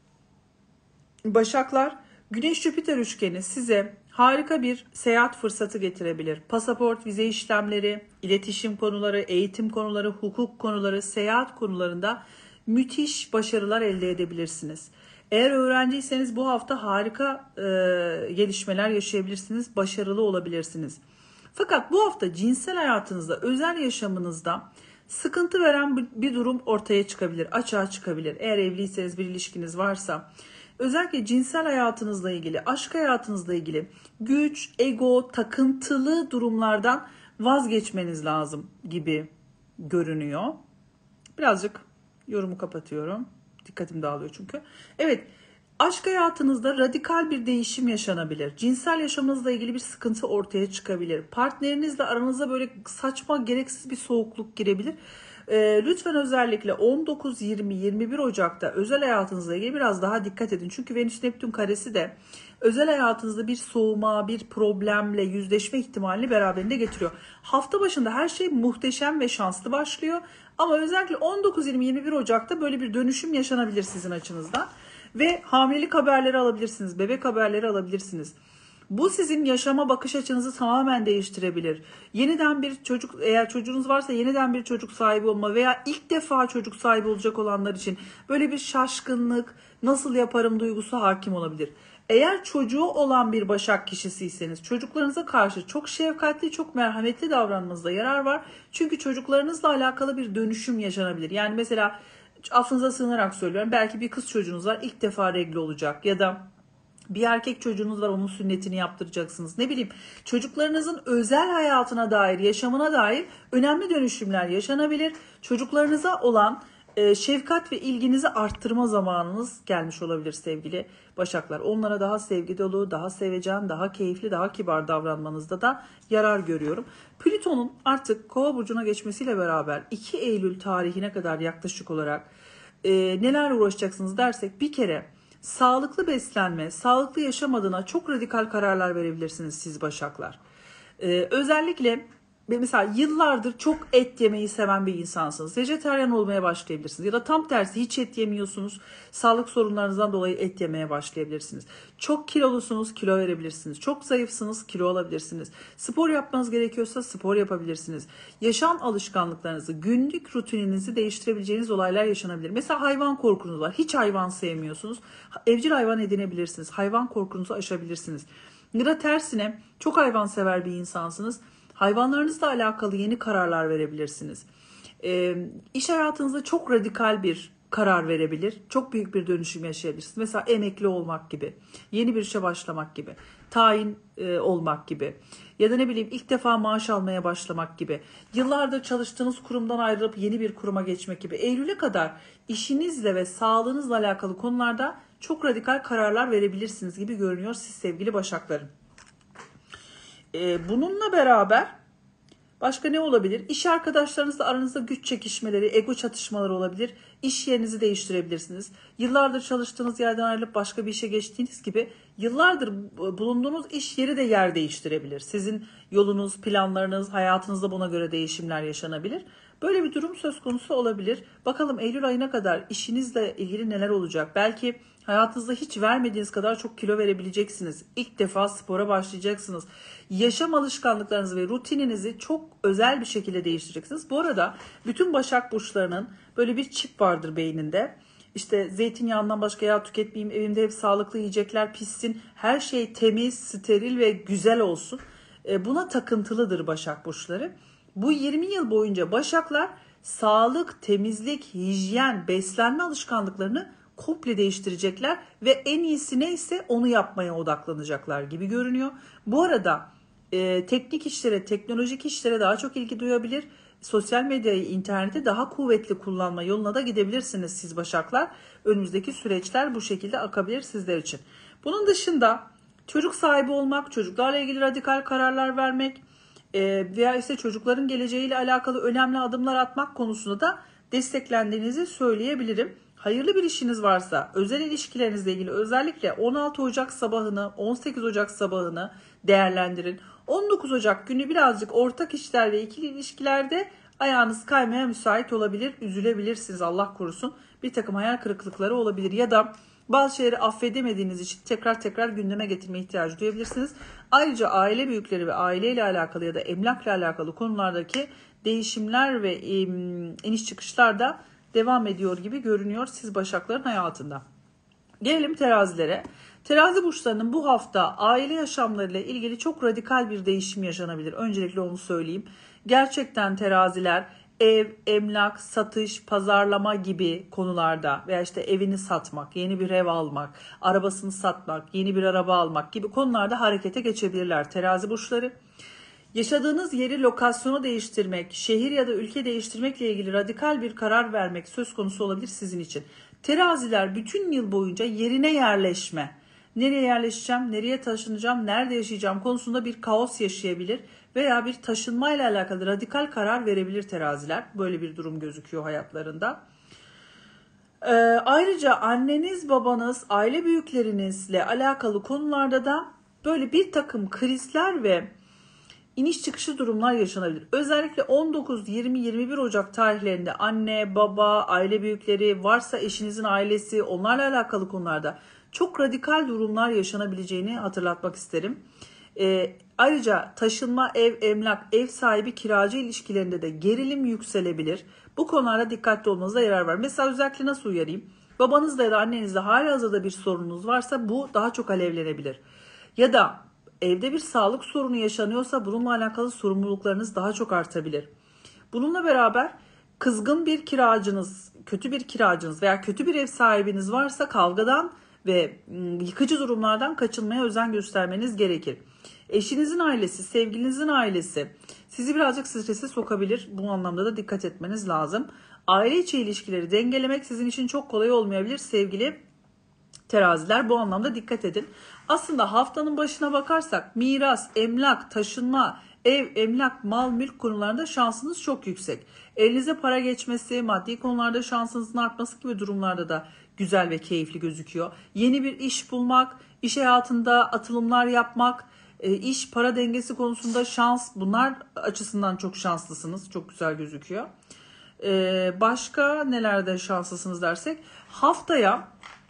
Başaklar. Güneş-Jüpiter üçgeni size harika bir seyahat fırsatı getirebilir. Pasaport, vize işlemleri, iletişim konuları, eğitim konuları, hukuk konuları, seyahat konularında müthiş başarılar elde edebilirsiniz. Eğer öğrenciyseniz bu hafta harika e, gelişmeler yaşayabilirsiniz, başarılı olabilirsiniz. Fakat bu hafta cinsel hayatınızda, özel yaşamınızda sıkıntı veren bir durum ortaya çıkabilir, açığa çıkabilir. Eğer evliyseniz, bir ilişkiniz varsa, özellikle cinsel hayatınızla ilgili, aşk hayatınızla ilgili güç, ego, takıntılı durumlardan vazgeçmeniz lazım gibi görünüyor. Birazcık yorumu kapatıyorum. Dikkatim dağılıyor çünkü. Evet, aşk hayatınızda radikal bir değişim yaşanabilir. Cinsel yaşamınızla ilgili bir sıkıntı ortaya çıkabilir. Partnerinizle aranıza böyle saçma, gereksiz bir soğukluk girebilir. Ee, lütfen özellikle on dokuz yirmi yirmi bir Ocak'ta özel hayatınızla ilgili biraz daha dikkat edin. Çünkü Venüs Neptün karesi de özel hayatınızda bir soğuma, bir problemle yüzleşme ihtimalini beraberinde getiriyor. Hafta başında her şey muhteşem ve şanslı başlıyor. Ama özellikle on dokuz yirmi yirmi bir Ocak'ta böyle bir dönüşüm yaşanabilir sizin açınızdan. Ve hamilelik haberleri alabilirsiniz, bebek haberleri alabilirsiniz. Bu sizin yaşama bakış açınızı tamamen değiştirebilir. Yeniden bir çocuk, eğer çocuğunuz varsa yeniden bir çocuk sahibi olma veya ilk defa çocuk sahibi olacak olanlar için böyle bir şaşkınlık, nasıl yaparım duygusu hakim olabilir. Eğer çocuğu olan bir Başak kişisiyseniz çocuklarınıza karşı çok şefkatli, çok merhametli davranmanızda yarar var. Çünkü çocuklarınızla alakalı bir dönüşüm yaşanabilir. Yani mesela affınıza sığınarak söylüyorum, belki bir kız çocuğunuz var, ilk defa regl olacak ya da bir erkek çocuğunuz var, onun sünnetini yaptıracaksınız. Ne bileyim, çocuklarınızın özel hayatına dair, yaşamına dair önemli dönüşümler yaşanabilir. Çocuklarınıza olan e, şefkat ve ilginizi arttırma zamanınız gelmiş olabilir sevgili Başaklar. Onlara daha sevgi dolu, daha sevecen, daha keyifli, daha kibar davranmanızda da yarar görüyorum. Plüton'un artık Kova burcuna geçmesiyle beraber iki Eylül tarihine kadar yaklaşık olarak e, nelerle uğraşacaksınız dersek, bir kere sağlıklı beslenme, sağlıklı yaşam adına çok radikal kararlar verebilirsiniz siz Başaklar. Ee, özellikle mesela yıllardır çok et yemeyi seven bir insansınız. Vejetaryen olmaya başlayabilirsiniz. Ya da tam tersi hiç et yemiyorsunuz. Sağlık sorunlarınızdan dolayı et yemeye başlayabilirsiniz. Çok kilolusunuz, kilo verebilirsiniz. Çok zayıfsınız, kilo alabilirsiniz. Spor yapmanız gerekiyorsa spor yapabilirsiniz. Yaşam alışkanlıklarınızı, günlük rutininizi değiştirebileceğiniz olaylar yaşanabilir. Mesela hayvan korkunuz var. Hiç hayvan sevmiyorsunuz. Evcil hayvan edinebilirsiniz. Hayvan korkunuzu aşabilirsiniz. Ya da tersine çok hayvansever bir insansınız. Hayvanlarınızla alakalı yeni kararlar verebilirsiniz. E, iş hayatınızda çok radikal bir karar verebilir. Çok büyük bir dönüşüm yaşayabilirsiniz. Mesela emekli olmak gibi, yeni bir işe başlamak gibi, tayin e, olmak gibi. Ya da ne bileyim ilk defa maaş almaya başlamak gibi. Yıllardır çalıştığınız kurumdan ayrılıp yeni bir kuruma geçmek gibi. Eylül'e kadar işinizle ve sağlığınızla alakalı konularda çok radikal kararlar verebilirsiniz gibi görünüyor siz sevgili Başakların. Ee, bununla beraber başka ne olabilir? İş arkadaşlarınızla aranızda güç çekişmeleri, ego çatışmaları olabilir. İş yerinizi değiştirebilirsiniz. Yıllardır çalıştığınız yerden ayrılıp başka bir işe geçtiğiniz gibi yıllardır bulunduğunuz iş yeri de yer değiştirebilir. Sizin yolunuz, planlarınız, hayatınızda buna göre değişimler yaşanabilir. Böyle bir durum söz konusu olabilir. Bakalım Eylül ayına kadar işinizle ilgili neler olacak? Belki hayatınızda hiç vermediğiniz kadar çok kilo verebileceksiniz. İlk defa spora başlayacaksınız. Yaşam alışkanlıklarınızı ve rutininizi çok özel bir şekilde değiştireceksiniz. Bu arada bütün Başak burçlarının böyle bir çip vardır beyninde. İşte zeytinyağından başka yağ tüketmeyeyim, evimde hep sağlıklı yiyecekler pişsin, her şey temiz, steril ve güzel olsun. Buna takıntılıdır Başak burçları. Bu yirmi yıl boyunca Başaklar sağlık, temizlik, hijyen, beslenme alışkanlıklarını komple değiştirecekler ve en iyisi neyse onu yapmaya odaklanacaklar gibi görünüyor. Bu arada e, teknik işlere, teknolojik işlere daha çok ilgi duyabilir. Sosyal medyayı, interneti daha kuvvetli kullanma yoluna da gidebilirsiniz siz Başaklar. Önümüzdeki süreçler bu şekilde akabilir sizler için. Bunun dışında çocuk sahibi olmak, çocuklarla ilgili radikal kararlar vermek veya işte çocukların geleceğiyle alakalı önemli adımlar atmak konusunda da desteklendiğinizi söyleyebilirim. Hayırlı bir işiniz varsa özel ilişkilerinizle ilgili özellikle on altı Ocak sabahını, on sekiz Ocak sabahını değerlendirin. on dokuz Ocak günü birazcık ortak işler ve ikili ilişkilerde ayağınız kaymaya müsait olabilir, üzülebilirsiniz Allah korusun. Bir takım hayal kırıklıkları olabilir ya da bazı şeyleri affedemediğiniz için tekrar tekrar gündeme getirme ihtiyacı duyabilirsiniz. Ayrıca aile büyükleri ve aileyle alakalı ya da emlakla alakalı konulardaki değişimler ve iniş çıkışlar da devam ediyor gibi görünüyor siz Başakların hayatında. Gelelim terazilere. Terazi burçlarının bu hafta aile yaşamlarıyla ilgili çok radikal bir değişim yaşanabilir. Öncelikle onu söyleyeyim. Gerçekten teraziler ev, emlak, satış, pazarlama gibi konularda veya işte evini satmak, yeni bir ev almak, arabasını satmak, yeni bir araba almak gibi konularda harekete geçebilirler terazi burçları. Yaşadığınız yeri, lokasyonu değiştirmek, şehir ya da ülke değiştirmekle ilgili radikal bir karar vermek söz konusu olabilir sizin için. Teraziler bütün yıl boyunca yerine yerleşme, nereye yerleşeceğim, nereye taşınacağım, nerede yaşayacağım konusunda bir kaos yaşayabilir veya bir taşınmayla alakalı radikal karar verebilir teraziler. Böyle bir durum gözüküyor hayatlarında. Ee, ayrıca anneniz, babanız, aile büyüklerinizle alakalı konularda da böyle bir takım krizler ve İniş çıkışı durumlar yaşanabilir. Özellikle on dokuz, yirmi, yirmi bir Ocak tarihlerinde anne, baba, aile büyükleri, varsa eşinizin ailesi, onlarla alakalı konularda çok radikal durumlar yaşanabileceğini hatırlatmak isterim. Ee, ayrıca taşınma, ev, emlak, ev sahibi, kiracı ilişkilerinde de gerilim yükselebilir. Bu konulara dikkatli olmanıza yarar var. Mesela özellikle nasıl uyarayım? Babanızla ya da annenizle halihazırda bir sorununuz varsa bu daha çok alevlenebilir. Ya da evde bir sağlık sorunu yaşanıyorsa bununla alakalı sorumluluklarınız daha çok artabilir. Bununla beraber kızgın bir kiracınız, kötü bir kiracınız veya kötü bir ev sahibiniz varsa kavgadan ve yıkıcı durumlardan kaçınmaya özen göstermeniz gerekir. Eşinizin ailesi, sevgilinizin ailesi sizi birazcık strese sokabilir. Bu anlamda da dikkat etmeniz lazım. Aile içi ilişkileri dengelemek sizin için çok kolay olmayabilir sevgili teraziler. Bu anlamda dikkat edin. Aslında haftanın başına bakarsak miras, emlak, taşınma, ev, emlak, mal, mülk konularında şansınız çok yüksek. Elinize para geçmesi, maddi konularda şansınızın artması gibi durumlarda da güzel ve keyifli gözüküyor. Yeni bir iş bulmak, iş hayatında atılımlar yapmak, iş para dengesi konusunda şans, bunlar açısından çok şanslısınız. Çok güzel gözüküyor. Başka nelerde şanslısınız dersek, haftaya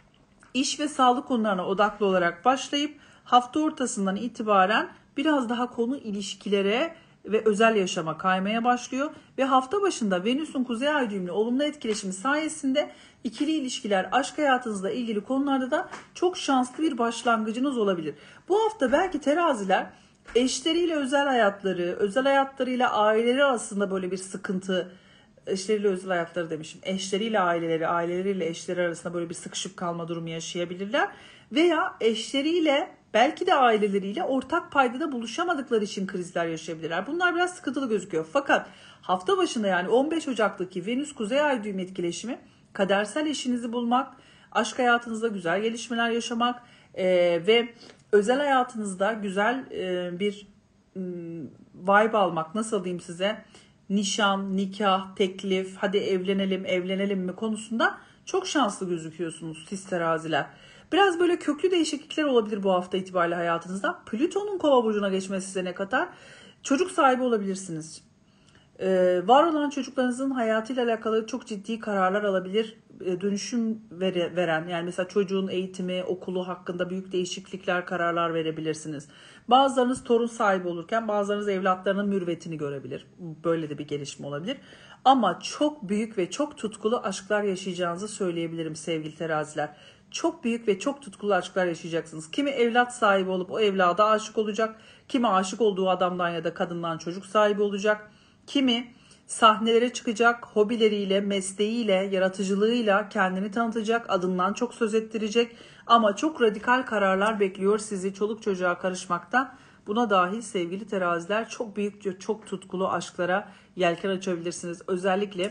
İş ve sağlık konularına odaklı olarak başlayıp hafta ortasından itibaren biraz daha konu ilişkilere ve özel yaşama kaymaya başlıyor. Ve hafta başında Venüs'ün Kuzey Ay düğümlü olumlu etkileşimi sayesinde ikili ilişkiler, aşk hayatınızla ilgili konularda da çok şanslı bir başlangıcınız olabilir. Bu hafta belki teraziler eşleriyle özel hayatları, özel hayatlarıyla aileleri arasında böyle bir sıkıntı, eşleriyle özel hayatları demişim. Eşleriyle aileleri, aileleriyle eşleri arasında böyle bir sıkışıp kalma durumu yaşayabilirler. Veya eşleriyle belki de aileleriyle ortak paydada buluşamadıkları için krizler yaşayabilirler. Bunlar biraz sıkıntılı gözüküyor. Fakat hafta başında yani on beş Ocak'taki Venüs Kuzey Ay düğüm etkileşimi kadersel eşinizi bulmak, aşk hayatınızda güzel gelişmeler yaşamak e, ve özel hayatınızda güzel e, bir e, vibe almak, nasıl diyeyim size, nişan, nikah, teklif, hadi evlenelim, evlenelim mi konusunda çok şanslı gözüküyorsunuz siz teraziler. Biraz böyle köklü değişiklikler olabilir bu hafta itibariyle hayatınızda. Plüton'un Kova burcuna geçmesi size ne kadar? Çocuk sahibi olabilirsiniz. Ee, var olan çocuklarınızın hayatıyla alakalı çok ciddi kararlar alabilir, e, dönüşüm vere, veren, yani mesela çocuğun eğitimi, okulu hakkında büyük değişiklikler, kararlar verebilirsiniz. Bazılarınız torun sahibi olurken bazılarınız evlatlarının mürüvvetini görebilir. Böyle de bir gelişme olabilir. Ama çok büyük ve çok tutkulu aşklar yaşayacağınızı söyleyebilirim sevgili teraziler. Çok büyük ve çok tutkulu aşklar yaşayacaksınız. Kimi evlat sahibi olup o evlada aşık olacak. Kimi aşık olduğu adamdan ya da kadından çocuk sahibi olacak. Kimi sahnelere çıkacak, hobileriyle, mesleğiyle, yaratıcılığıyla kendini tanıtacak, adından çok söz ettirecek. Ama çok radikal kararlar bekliyor sizi çoluk çocuğa karışmakta. Buna dahil sevgili teraziler çok büyük, çok tutkulu aşklara yelken açabilirsiniz. Özellikle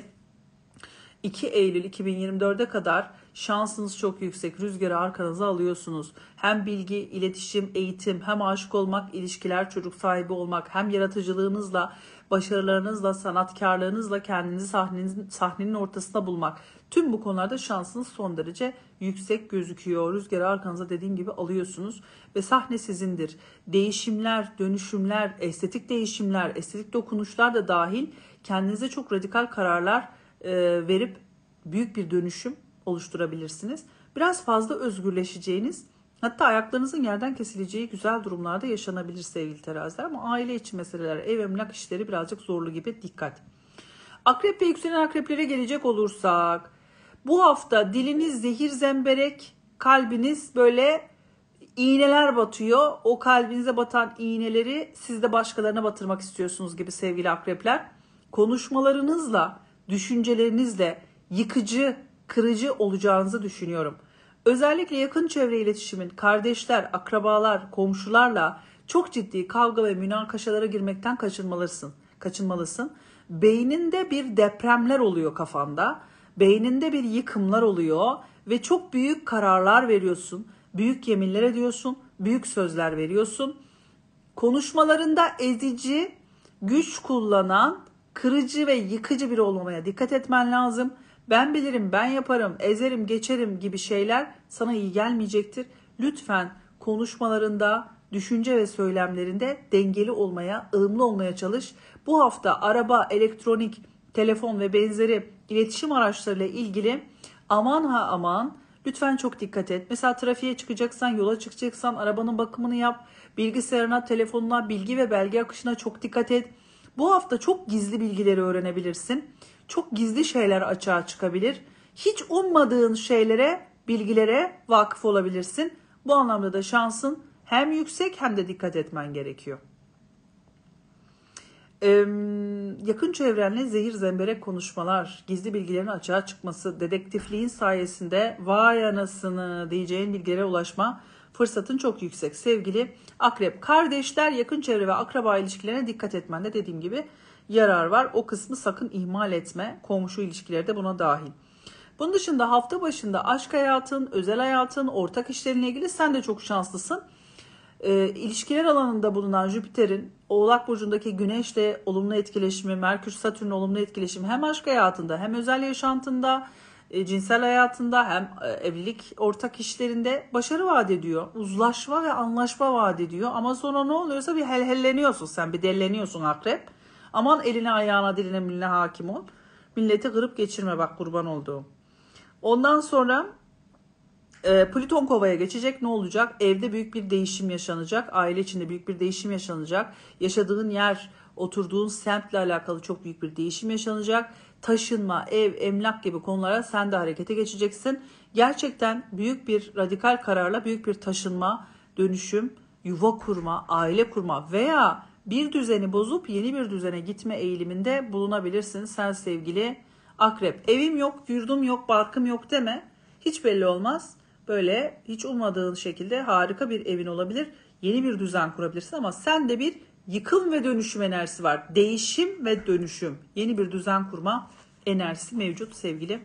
iki Eylül iki bin yirmi dörde kadar şansınız çok yüksek. Rüzgarı arkanıza alıyorsunuz. Hem bilgi, iletişim, eğitim, hem aşık olmak, ilişkiler, çocuk sahibi olmak, hem yaratıcılığınızla, başarılarınızla, sanatkarlığınızla kendinizi sahnenin, sahnenin ortasında bulmak. Tüm bu konularda şansınız son derece yüksek gözüküyor. Rüzgarı arkanıza dediğim gibi alıyorsunuz ve sahne sizindir. Değişimler, dönüşümler, estetik değişimler, estetik dokunuşlar da dahil kendinize çok radikal kararlar e, verip büyük bir dönüşüm oluşturabilirsiniz. Biraz fazla özgürleşeceğiniz, hatta ayaklarınızın yerden kesileceği güzel durumlarda yaşanabilir sevgili teraziler. Ama aile içi meseleler, ev emlak işleri birazcık zorlu gibi, dikkat. Akrep ve yükselen akreplere gelecek olursak, bu hafta diliniz zehir zemberek, kalbiniz böyle iğneler batıyor. O kalbinize batan iğneleri siz de başkalarına batırmak istiyorsunuz gibi sevgili akrepler. Konuşmalarınızla, düşüncelerinizle yıkıcı, kırıcı olacağınızı düşünüyorum. Özellikle yakın çevre iletişimin, kardeşler, akrabalar, komşularla çok ciddi kavga ve münakaşalara girmekten kaçınmalısın. kaçınmalısın. Beyninde bir depremler oluyor kafanda. Beyninde bir yıkımlar oluyor ve çok büyük kararlar veriyorsun. Büyük yeminler ediyorsun, büyük sözler veriyorsun. Konuşmalarında ezici, güç kullanan, kırıcı ve yıkıcı biri olmamaya dikkat etmen lazım. Ben bilirim, ben yaparım, ezerim, geçerim gibi şeyler sana iyi gelmeyecektir. Lütfen konuşmalarında, düşünce ve söylemlerinde dengeli olmaya, ılımlı olmaya çalış. Bu hafta araba, elektronik, telefon ve benzeri iletişim araçlarıyla ilgili aman ha aman lütfen çok dikkat et. Mesela trafiğe çıkacaksan, yola çıkacaksan arabanın bakımını yap. Bilgisayarına, telefonuna, bilgi ve belge akışına çok dikkat et. Bu hafta çok gizli bilgileri öğrenebilirsin. Çok gizli şeyler açığa çıkabilir. Hiç ummadığın şeylere, bilgilere vakıf olabilirsin. Bu anlamda da şansın hem yüksek hem de dikkat etmen gerekiyor. Ee, yakın çevrenle zehir zemberek konuşmalar, gizli bilgilerin açığa çıkması, dedektifliğin sayesinde vay anasını diyeceğin bilgilere ulaşma Fırsatın çok yüksek sevgili akrep. Kardeşler, yakın çevre ve akraba ilişkilerine dikkat etmende dediğim gibi yarar var. O kısmı sakın ihmal etme. Komşu ilişkileri de buna dahil. Bunun dışında hafta başında aşk hayatın, özel hayatın, ortak işlerinle ilgili sen de çok şanslısın. E, ilişkiler alanında bulunan Jüpiter'in Oğlak Burcu'ndaki Güneş'le olumlu etkileşimi, Merkür Satürn'le olumlu etkileşimi hem aşk hayatında hem özel yaşantında, e, cinsel hayatında hem e, evlilik ortak işlerinde başarı vaat ediyor. Uzlaşma ve anlaşma vaat ediyor ama sonra ne oluyorsa bir helhelleniyorsun sen, bir delleniyorsun akrep. Aman eline ayağına diline miline hakim ol. Milleti kırıp geçirme bak kurban olduğum. Ondan sonra e, Plüton Kova'ya geçecek. Ne olacak? Evde büyük bir değişim yaşanacak. Aile içinde büyük bir değişim yaşanacak. Yaşadığın yer, oturduğun semtle alakalı çok büyük bir değişim yaşanacak. Taşınma, ev, emlak gibi konulara sen de harekete geçeceksin. Gerçekten büyük bir radikal kararla büyük bir taşınma, dönüşüm, yuva kurma, aile kurma veya bir düzeni bozup yeni bir düzene gitme eğiliminde bulunabilirsin sen sevgili akrep. Evim yok, yurdum yok, barkım yok deme. Hiç belli olmaz. Böyle hiç ummadığın şekilde harika bir evin olabilir. Yeni bir düzen kurabilirsin ama sende bir yıkım ve dönüşüm enerjisi var. Değişim ve dönüşüm. Yeni bir düzen kurma enerjisi mevcut sevgili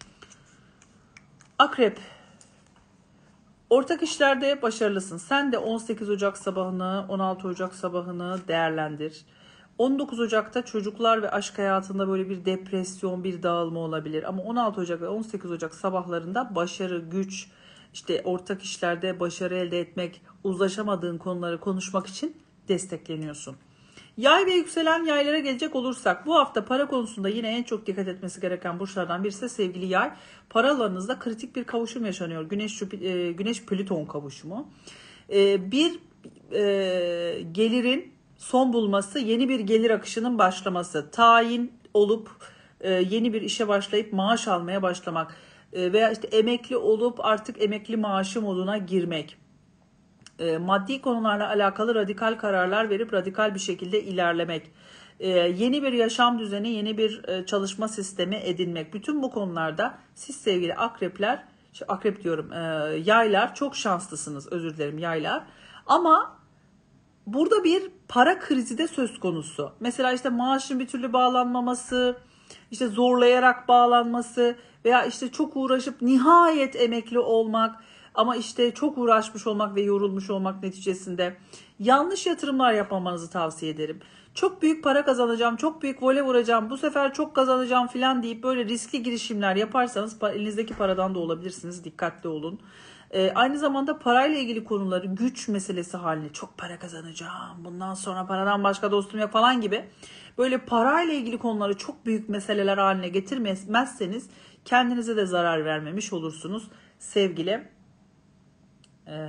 akrep. Ortak işlerde başarılısın. Sen de on sekiz Ocak sabahını, on altı Ocak sabahını değerlendir. on dokuz Ocak'ta çocuklar ve aşk hayatında böyle bir depresyon, bir dağılma olabilir. Ama on altı Ocak ve on sekiz Ocak sabahlarında başarı, güç, işte ortak işlerde başarı elde etmek, uzlaşamadığın konuları konuşmak için destekleniyorsun. Yay ve yükselen yaylara gelecek olursak bu hafta para konusunda yine en çok dikkat etmesi gereken burçlardan birisi de sevgili yay. Para alanınızda kritik bir kavuşum yaşanıyor. Güneş e, Güneş Plüton kavuşumu. E, bir e, gelirin son bulması, yeni bir gelir akışının başlaması, tayin olup e, yeni bir işe başlayıp maaş almaya başlamak e, veya işte emekli olup artık emekli maaşı moduna girmek. E, maddi konularla alakalı radikal kararlar verip radikal bir şekilde ilerlemek, e, yeni bir yaşam düzeni, yeni bir e, çalışma sistemi edinmek. Bütün bu konularda siz sevgili akrepler, akrep diyorum e, yaylar çok şanslısınız, özür dilerim yaylar. Ama burada bir para krizi de söz konusu. Mesela işte maaşın bir türlü bağlanmaması, işte zorlayarak bağlanması veya işte çok uğraşıp nihayet emekli olmak ama işte çok uğraşmış olmak ve yorulmuş olmak neticesinde yanlış yatırımlar yapmamanızı tavsiye ederim. Çok büyük para kazanacağım, çok büyük vole vuracağım, bu sefer çok kazanacağım falan deyip böyle riskli girişimler yaparsanız elinizdeki paradan da olabilirsiniz. Dikkatli olun. Ee, aynı zamanda parayla ilgili konuları güç meselesi haline çok para kazanacağım, bundan sonra paradan başka dostum yok falan gibi böyle parayla ilgili konuları çok büyük meseleler haline getirmezseniz kendinize de zarar vermemiş olursunuz sevgili ee,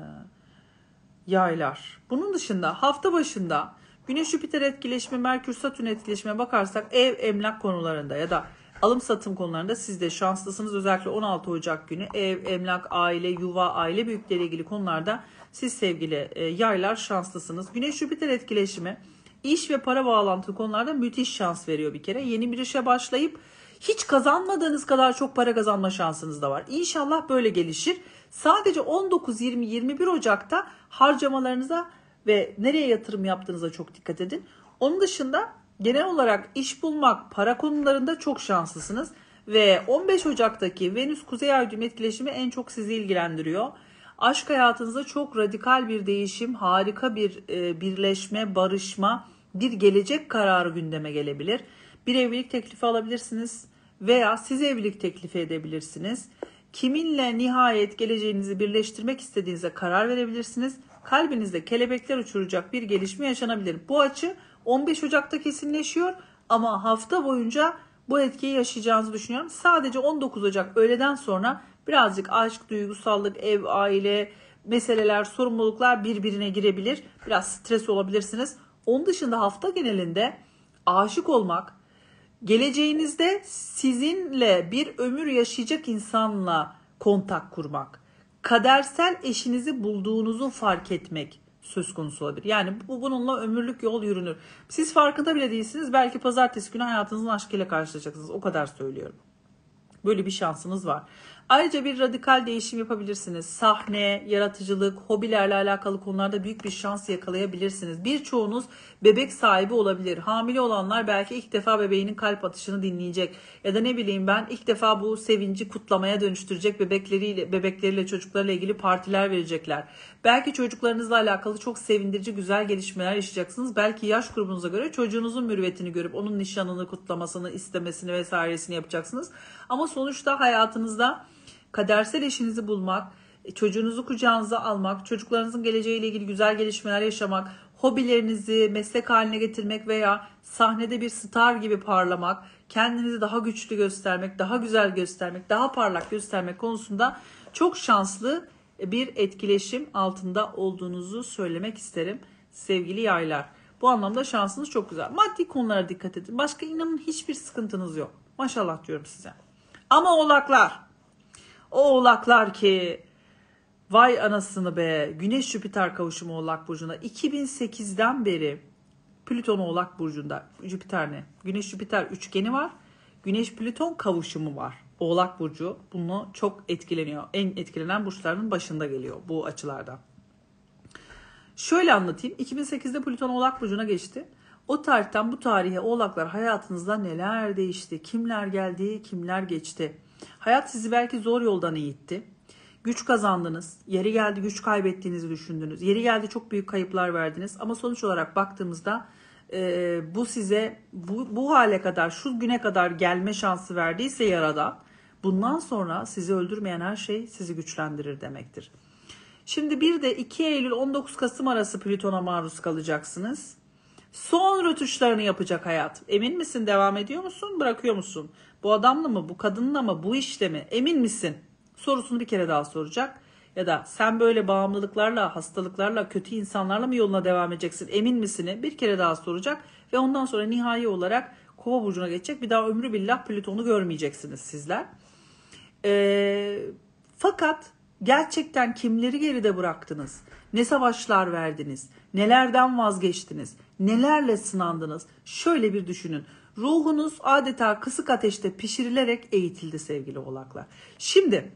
yaylar. Bunun dışında hafta başında Güneş Jüpiter etkileşimi, Merkür Satürn etkileşimine bakarsak ev, emlak konularında ya da alım satım konularında siz de şanslısınız. Özellikle on altı Ocak günü ev, emlak, aile, yuva, aile büyükleriyle ilgili konularda siz sevgili e, yaylar şanslısınız. Güneş Jüpiter etkileşimi iş ve para bağlantılı konularda müthiş şans veriyor bir kere. Yeni bir işe başlayıp hiç kazanmadığınız kadar çok para kazanma şansınız da var. İnşallah böyle gelişir. Sadece on dokuz, yirmi, yirmi bir Ocak'ta harcamalarınıza ve nereye yatırım yaptığınıza çok dikkat edin. Onun dışında genel olarak iş bulmak, para konularında çok şanslısınız. Ve on beş Ocak'taki Venüs Kuzey Ay düğüm etkileşimi en çok sizi ilgilendiriyor. Aşk hayatınızda çok radikal bir değişim, harika bir e, birleşme, barışma, bir gelecek kararı gündeme gelebilir. Bir evlilik teklifi alabilirsiniz veya siz evlilik teklifi edebilirsiniz. Kiminle nihayet geleceğinizi birleştirmek istediğinize karar verebilirsiniz. Kalbinizde kelebekler uçuracak bir gelişme yaşanabilir. Bu açı on beş Ocak'ta kesinleşiyor ama hafta boyunca bu etkiyi yaşayacağınızı düşünüyorum. Sadece on dokuz Ocak öğleden sonra birazcık aşk, duygusallık, ev, aile, meseleler, sorumluluklar birbirine girebilir. Biraz stres olabilirsiniz. Onun dışında hafta genelinde aşık olmak, geleceğinizde sizinle bir ömür yaşayacak insanla kontak kurmak, kadersel eşinizi bulduğunuzu fark etmek söz konusu olabilir. Yani bu bununla ömürlük yol yürünür. Siz farkında bile değilsiniz. Belki pazartesi günü hayatınızın aşkıyla karşılaşacaksınız. O kadar söylüyorum. Böyle bir şansınız var. Ayrıca bir radikal değişim yapabilirsiniz. Sahne, yaratıcılık, hobilerle alakalı konularda büyük bir şans yakalayabilirsiniz. Birçoğunuz bebek sahibi olabilir. Hamile olanlar belki ilk defa bebeğinin kalp atışını dinleyecek. Ya da ne bileyim ben ilk defa bu sevinci kutlamaya dönüştürecek, bebekleriyle, bebekleriyle, çocuklarla ilgili partiler verecekler. Belki çocuklarınızla alakalı çok sevindirici, güzel gelişmeler yaşayacaksınız. Belki yaş grubunuza göre çocuğunuzun mürüvvetini görüp onun nişanını, kutlamasını, istemesini vesairesini yapacaksınız. Ama sonuçta hayatınızda kadersel eşinizi bulmak, çocuğunuzu kucağınıza almak, çocuklarınızın geleceğiyle ilgili güzel gelişmeler yaşamak, hobilerinizi meslek haline getirmek veya sahnede bir star gibi parlamak, kendinizi daha güçlü göstermek, daha güzel göstermek, daha parlak göstermek konusunda çok şanslı bir etkileşim altında olduğunuzu söylemek isterim sevgili yaylar. Bu anlamda şansınız çok güzel. Maddi konulara dikkat edin. Başka inanın hiçbir sıkıntınız yok. Maşallah diyorum size. Ama oğlaklar, o oğlaklar ki vay anasını be, Güneş Jüpiter kavuşumu Oğlak Burcu'nda iki bin sekizden beri Plüton Oğlak Burcu'nda. Jüpiter ne? Güneş Jüpiter üçgeni var. Güneş Plüton kavuşumu var. Oğlak Burcu bunu çok etkileniyor. En etkilenen burçların başında geliyor bu açılardan. Şöyle anlatayım. iki bin sekizde Plüton Oğlak Burcu'na geçti. O tarihten bu tarihe Oğlaklar hayatınızda neler değişti? Kimler geldi, kimler geçti? Hayat sizi belki zor yoldan eğitti. Güç kazandınız. Yeri geldi güç kaybettiğinizi düşündünüz. Yeri geldi çok büyük kayıplar verdiniz. Ama sonuç olarak baktığımızda e, bu size bu, bu hale kadar, şu güne kadar gelme şansı verdiyse Yaradan, bundan sonra sizi öldürmeyen her şey sizi güçlendirir demektir. Şimdi bir de iki Eylül on dokuz Kasım arası Plüton'a maruz kalacaksınız. Son rötuşlarını yapacak hayat. Emin misin? Devam ediyor musun? Bırakıyor musun? Bu adamla mı? Bu kadınla mı? Bu işte mi? Emin misin? Sorusunu bir kere daha soracak. Ya da sen böyle bağımlılıklarla, hastalıklarla, kötü insanlarla mı yoluna devam edeceksin? Emin misin? Bir kere daha soracak. Ve ondan sonra nihai olarak Kova burcuna geçecek. Bir daha ömrü billah Plüton'u görmeyeceksiniz sizler. Ee, fakat gerçekten kimleri geride bıraktınız? Ne savaşlar verdiniz? Nelerden vazgeçtiniz? Nelerle sınandınız? Şöyle bir düşünün. Ruhunuz adeta kısık ateşte pişirilerek eğitildi sevgili oğlaklar. Şimdi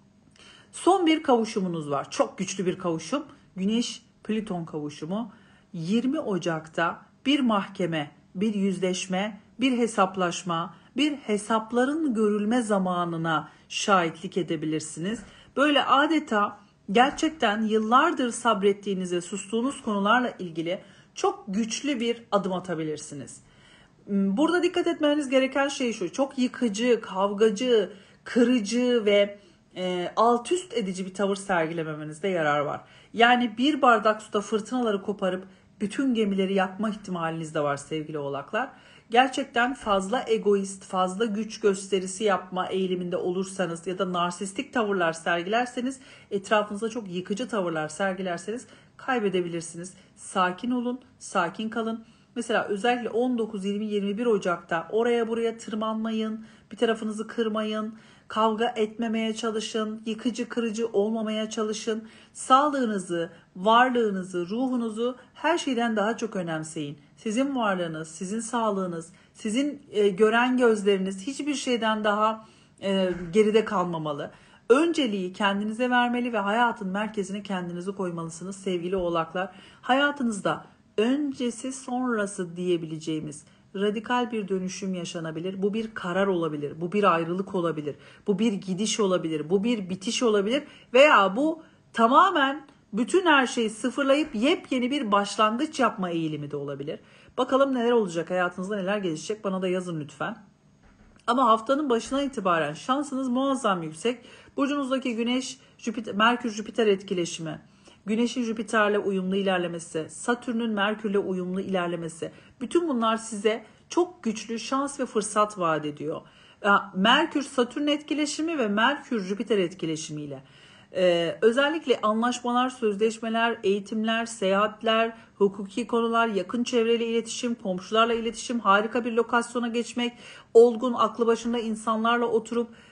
son bir kavuşumunuz var. Çok güçlü bir kavuşum. Güneş-Plüton kavuşumu. yirmi Ocak'ta bir mahkeme, bir yüzleşme, bir hesaplaşma, bir hesapların görülme zamanına şahitlik edebilirsiniz. Böyle adeta gerçekten yıllardır sabrettiğiniz ve sustuğunuz konularla ilgili çok güçlü bir adım atabilirsiniz. Burada dikkat etmeniz gereken şey şu: çok yıkıcı, kavgacı, kırıcı ve e, alt üst edici bir tavır sergilememenizde yarar var. Yani bir bardak suda fırtınaları koparıp bütün gemileri yakma ihtimaliniz de var sevgili oğlaklar. Gerçekten fazla egoist, fazla güç gösterisi yapma eğiliminde olursanız ya da narsistik tavırlar sergilerseniz, etrafınızda çok yıkıcı tavırlar sergilerseniz kaybedebilirsiniz. Sakin olun, sakin kalın. Mesela özellikle on dokuz, yirmi, yirmi bir Ocak'ta oraya buraya tırmanmayın, bir tarafınızı kırmayın, kavga etmemeye çalışın, yıkıcı kırıcı olmamaya çalışın. Sağlığınızı, varlığınızı, ruhunuzu her şeyden daha çok önemseyin. Sizin varlığınız, sizin sağlığınız, sizin e, gören gözleriniz hiçbir şeyden daha e, geride kalmamalı. Önceliği kendinize vermeli ve hayatın merkezine kendinizi koymalısınız sevgili oğlaklar. Hayatınızda öncesi sonrası diyebileceğimiz radikal bir dönüşüm yaşanabilir. Bu bir karar olabilir, bu bir ayrılık olabilir, bu bir gidiş olabilir, bu bir bitiş olabilir veya bu tamamen bütün her şeyi sıfırlayıp yepyeni bir başlangıç yapma eğilimi de olabilir. Bakalım neler olacak, hayatınızda neler gelişecek, bana da yazın lütfen. Ama haftanın başına itibaren şansınız muazzam yüksek. Burcunuzdaki Güneş, Jüpiter, Merkür Jüpiter etkileşimi, Güneş'in Jüpiter'le uyumlu ilerlemesi, Satürn'ün Merkür'le uyumlu ilerlemesi, bütün bunlar size çok güçlü şans ve fırsat vaat ediyor. Merkür Satürn etkileşimi ve Merkür Jüpiter etkileşimiyle Ee, özellikle anlaşmalar, sözleşmeler, eğitimler, seyahatler, hukuki konular, yakın çevreyle iletişim, komşularla iletişim, harika bir lokasyona geçmek, olgun, aklı başında insanlarla oturup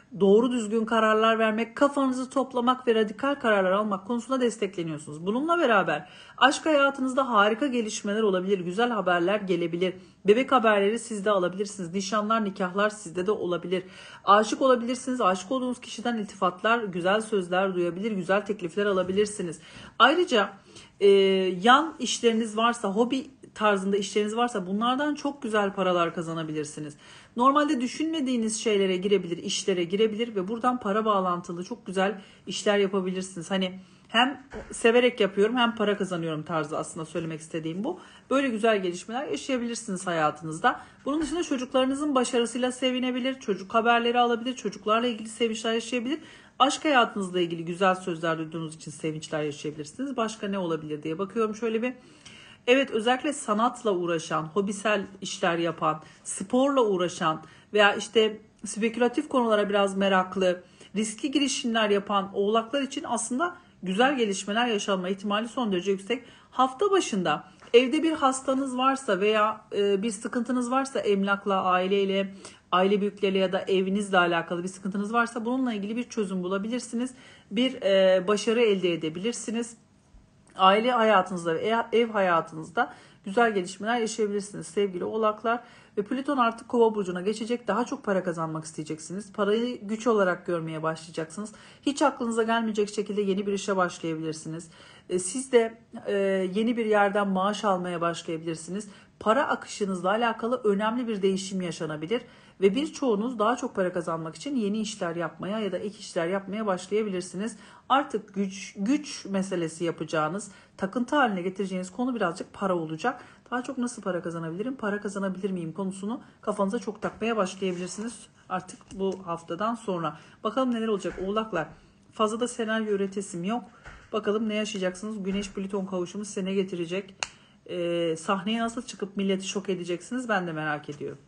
doğru düzgün kararlar vermek, kafanızı toplamak ve radikal kararlar almak konusunda destekleniyorsunuz. Bununla beraber aşk hayatınızda harika gelişmeler olabilir, güzel haberler gelebilir. Bebek haberleri siz de alabilirsiniz. Nişanlar, nikahlar sizde de olabilir. Aşık olabilirsiniz. Aşık olduğunuz kişiden iltifatlar, güzel sözler duyabilir, güzel teklifler alabilirsiniz. Ayrıca e, yan işleriniz varsa, hobi tarzında işleriniz varsa bunlardan çok güzel paralar kazanabilirsiniz. Normalde düşünmediğiniz şeylere girebilir, işlere girebilir ve buradan para bağlantılı çok güzel işler yapabilirsiniz. Hani hem severek yapıyorum hem para kazanıyorum tarzı aslında söylemek istediğim bu. Böyle güzel gelişmeler yaşayabilirsiniz hayatınızda. Bunun dışında çocuklarınızın başarısıyla sevinebilir, çocuk haberleri alabilir, çocuklarla ilgili sevinçler yaşayabilir. Aşk hayatınızla ilgili güzel sözler duyduğunuz için sevinçler yaşayabilirsiniz. Başka ne olabilir diye bakıyorum şöyle bir. Evet, özellikle sanatla uğraşan, hobisel işler yapan, sporla uğraşan veya işte spekülatif konulara biraz meraklı, riskli girişimler yapan oğlaklar için aslında güzel gelişmeler yaşanma ihtimali son derece yüksek. Hafta başında evde bir hastanız varsa veya bir sıkıntınız varsa emlakla, aileyle, aile büyükleriyle ya da evinizle alakalı bir sıkıntınız varsa bununla ilgili bir çözüm bulabilirsiniz. Bir başarı elde edebilirsiniz. Aile hayatınızda ve ev hayatınızda güzel gelişmeler yaşayabilirsiniz sevgili oğlaklar. Ve Plüton artık Kova burcuna geçecek. Daha çok para kazanmak isteyeceksiniz. Parayı güç olarak görmeye başlayacaksınız. Hiç aklınıza gelmeyecek şekilde yeni bir işe başlayabilirsiniz. Siz de yeni bir yerden maaş almaya başlayabilirsiniz. Para akışınızla alakalı önemli bir değişim yaşanabilir. Ve birçoğunuz daha çok para kazanmak için yeni işler yapmaya ya da ek işler yapmaya başlayabilirsiniz. Artık güç güç meselesi yapacağınız, takıntı haline getireceğiniz konu birazcık para olacak. Daha çok nasıl para kazanabilirim, para kazanabilir miyim konusunu kafanıza çok takmaya başlayabilirsiniz artık bu haftadan sonra. Bakalım neler olacak oğlaklar. Fazla da senaryo üretesim yok. Bakalım ne yaşayacaksınız? Güneş Plüton kavuşumu size ne getirecek? Ee, sahneye nasıl çıkıp milleti şok edeceksiniz? Ben de merak ediyorum.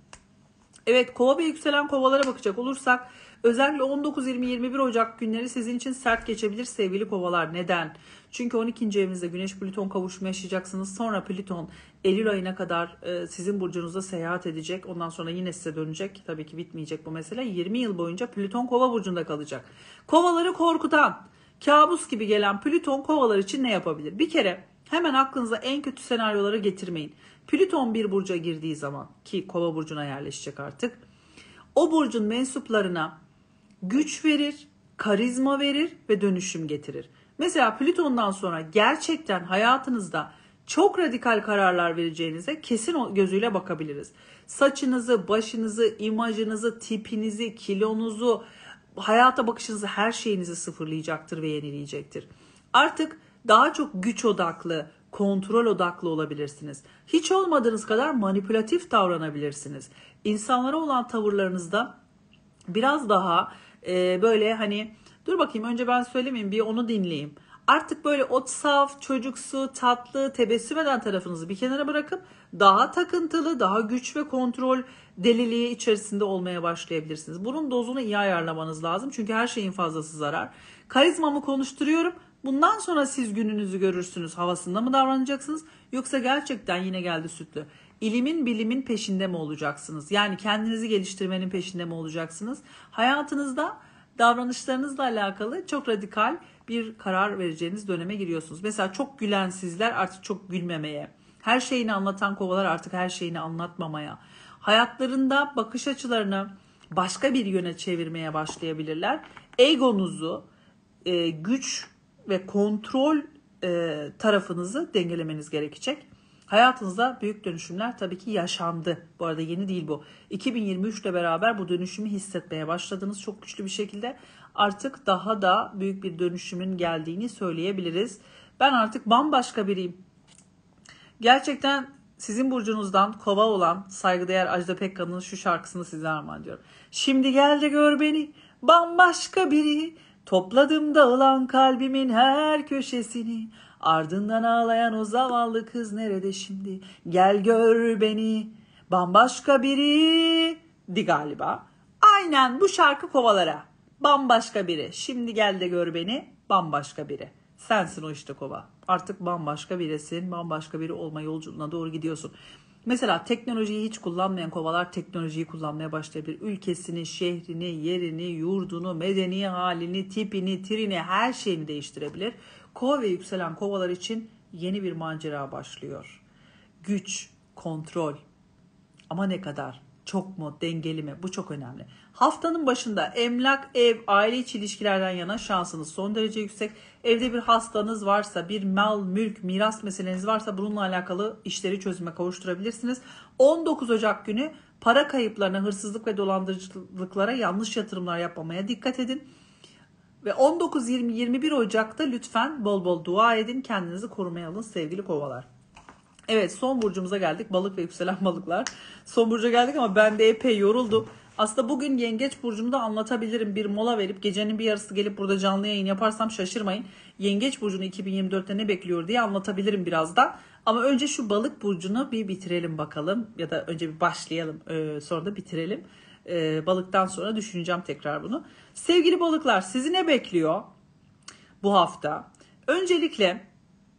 Evet, kova ve yükselen kovalara bakacak olursak özellikle on dokuz, yirmi, yirmi bir Ocak günleri sizin için sert geçebilir sevgili kovalar. Neden? Çünkü on ikinci evinizde Güneş Plüton kavuşumu yaşayacaksınız. Sonra Plüton Eylül ayına kadar sizin burcunuzda seyahat edecek. Ondan sonra yine size dönecek. Tabii ki bitmeyecek bu mesele. yirmi yıl boyunca Plüton Kova burcunda kalacak. Kovaları korkutan, kabus gibi gelen Plüton kovalar için ne yapabilir? Bir kere hemen aklınıza en kötü senaryoları getirmeyin. Plüton bir burca girdiği zaman ki Kova burcuna yerleşecek artık. O burcun mensuplarına güç verir, karizma verir ve dönüşüm getirir. Mesela Plüton'dan sonra gerçekten hayatınızda çok radikal kararlar vereceğinize kesin gözüyle bakabiliriz. Saçınızı, başınızı, imajınızı, tipinizi, kilonuzu, hayata bakışınızı, her şeyinizi sıfırlayacaktır ve yenileyecektir. Artık daha çok güç odaklı, kontrol odaklı olabilirsiniz. Hiç olmadığınız kadar manipülatif davranabilirsiniz. İnsanlara olan tavırlarınızda biraz daha e, böyle hani dur bakayım önce ben söylemeyeyim bir onu dinleyeyim. Artık böyle o saf, çocuksu, tatlı, tebessüm eden tarafınızı bir kenara bırakıp daha takıntılı, daha güç ve kontrol deliliği içerisinde olmaya başlayabilirsiniz. Bunun dozunu iyi ayarlamanız lazım. Çünkü her şeyin fazlası zarar. Karizmamı konuşturuyorum. Bundan sonra siz gününüzü görürsünüz havasında mı davranacaksınız? Yoksa gerçekten yine geldi sütlü. İlimin bilimin peşinde mi olacaksınız? Yani kendinizi geliştirmenin peşinde mi olacaksınız? Hayatınızda davranışlarınızla alakalı çok radikal bir karar vereceğiniz döneme giriyorsunuz. Mesela çok gülen sizler artık çok gülmemeye. Her şeyini anlatan kovalar artık her şeyini anlatmamaya. Hayatlarında bakış açılarını başka bir yöne çevirmeye başlayabilirler. Egonuzu, e, güç ve kontrol e, tarafınızı dengelemeniz gerekecek. Hayatınızda büyük dönüşümler tabii ki yaşandı. Bu arada yeni değil bu. iki bin yirmi üç ile beraber bu dönüşümü hissetmeye başladınız çok güçlü bir şekilde. Artık daha da büyük bir dönüşümün geldiğini söyleyebiliriz. Ben artık bambaşka biriyim. Gerçekten sizin burcunuzdan kova olan saygıdeğer Ajda Pekkan'ın şu şarkısını size armağan ediyorum. Şimdi gel de gör beni bambaşka biri. Topladım dağılan kalbimin her köşesini. Ardından ağlayan o zavallı kız nerede şimdi? Gel gör beni bambaşka biri. Di galiba. Aynen bu şarkı kovalara. Bambaşka biri. Şimdi gel de gör beni bambaşka biri. Sensin o işte kova. Artık bambaşka birisin. Bambaşka biri olma yolculuğuna doğru gidiyorsun. Mesela teknolojiyi hiç kullanmayan kovalar teknolojiyi kullanmaya başlayabilir. Ülkesini, şehrini, yerini, yurdunu, medeni halini, tipini, trini, her şeyini değiştirebilir. Kova ve yükselen kovalar için yeni bir macera başlıyor. Güç, kontrol. Ama ne kadar? Çok mu? Dengeli mi? Bu çok önemli. Haftanın başında emlak, ev, aile içi ilişkilerden yana şansınız son derece yüksek. Evde bir hastanız varsa, bir mal, mülk, miras meseleniz varsa bununla alakalı işleri çözüme kavuşturabilirsiniz. on dokuz Ocak günü para kayıplarına, hırsızlık ve dolandırıcılıklara, yanlış yatırımlar yapmamaya dikkat edin. Ve on dokuz yirmi yirmi bir Ocak'ta lütfen bol bol dua edin. Kendinizi korumaya alın sevgili kovalar. Evet, son burcumuza geldik. Balık ve yükselen balıklar. Son burca geldik ama ben de epey yoruldum. Aslında bugün yengeç burcumu da anlatabilirim. Bir mola verip gecenin bir yarısı gelip burada canlı yayın yaparsam şaşırmayın. Yengeç burcunu iki bin yirmi dörtte ne bekliyor diye anlatabilirim birazdan. Ama önce şu balık burcunu bir bitirelim bakalım. Ya da önce bir başlayalım, sonra da bitirelim. Balıktan sonra düşüneceğim tekrar bunu. Sevgili balıklar, sizi ne bekliyor bu hafta? Öncelikle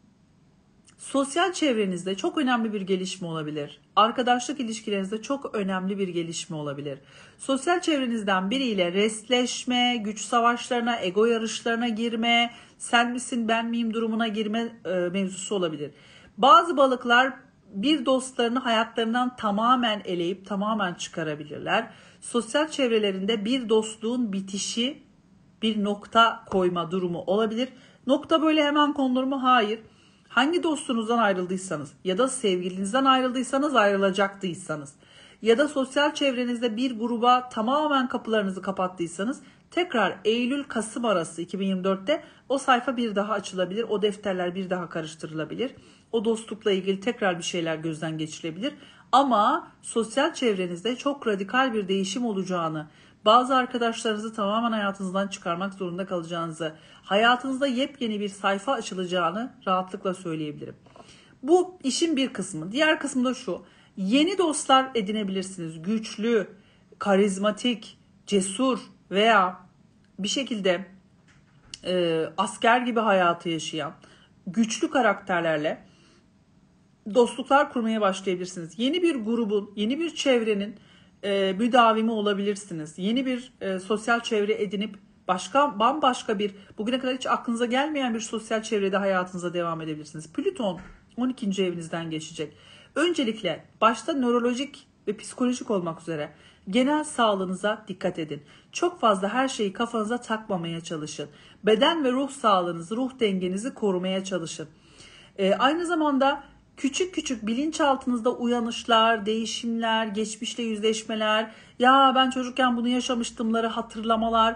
sosyal çevrenizde çok önemli bir gelişme olabilir. Arkadaşlık ilişkilerinizde çok önemli bir gelişme olabilir. Sosyal çevrenizden biriyle restleşme, güç savaşlarına, ego yarışlarına girme, sen misin ben miyim durumuna girme e, mevzusu olabilir. Bazı balıklar bir dostlarını hayatlarından tamamen eleyip tamamen çıkarabilirler. Sosyal çevrelerinde bir dostluğun bitişi, bir nokta koyma durumu olabilir. Nokta böyle hemen konulur mu? Hayır. Hangi dostunuzdan ayrıldıysanız ya da sevgilinizden ayrıldıysanız, ayrılacaktıysanız ya da sosyal çevrenizde bir gruba tamamen kapılarınızı kapattıysanız tekrar Eylül-Kasım arası iki bin yirmi dörtte o sayfa bir daha açılabilir. O defterler bir daha karıştırılabilir. O dostlukla ilgili tekrar bir şeyler gözden geçirebilir. Ama sosyal çevrenizde çok radikal bir değişim olacağını, bazı arkadaşlarınızı tamamen hayatınızdan çıkarmak zorunda kalacağınızı, hayatınızda yepyeni bir sayfa açılacağını rahatlıkla söyleyebilirim. Bu işin bir kısmı. Diğer kısmı da şu. Yeni dostlar edinebilirsiniz. Güçlü, karizmatik, cesur veya bir şekilde e, asker gibi hayatı yaşayan güçlü karakterlerle dostluklar kurmaya başlayabilirsiniz. Yeni bir grubun, yeni bir çevrenin e, müdavimi olabilirsiniz. Yeni bir e, sosyal çevre edinip başka bambaşka bir, bugüne kadar hiç aklınıza gelmeyen bir sosyal çevrede hayatınıza devam edebilirsiniz. Plüton on ikinci evinizden geçecek. Öncelikle başta nörolojik ve psikolojik olmak üzere genel sağlığınıza dikkat edin. Çok fazla her şeyi kafanıza takmamaya çalışın. Beden ve ruh sağlığınızı, ruh dengenizi korumaya çalışın. E, aynı zamanda küçük küçük bilinçaltınızda uyanışlar, değişimler, geçmişle yüzleşmeler, ya ben çocukken bunu yaşamıştımları hatırlamalar,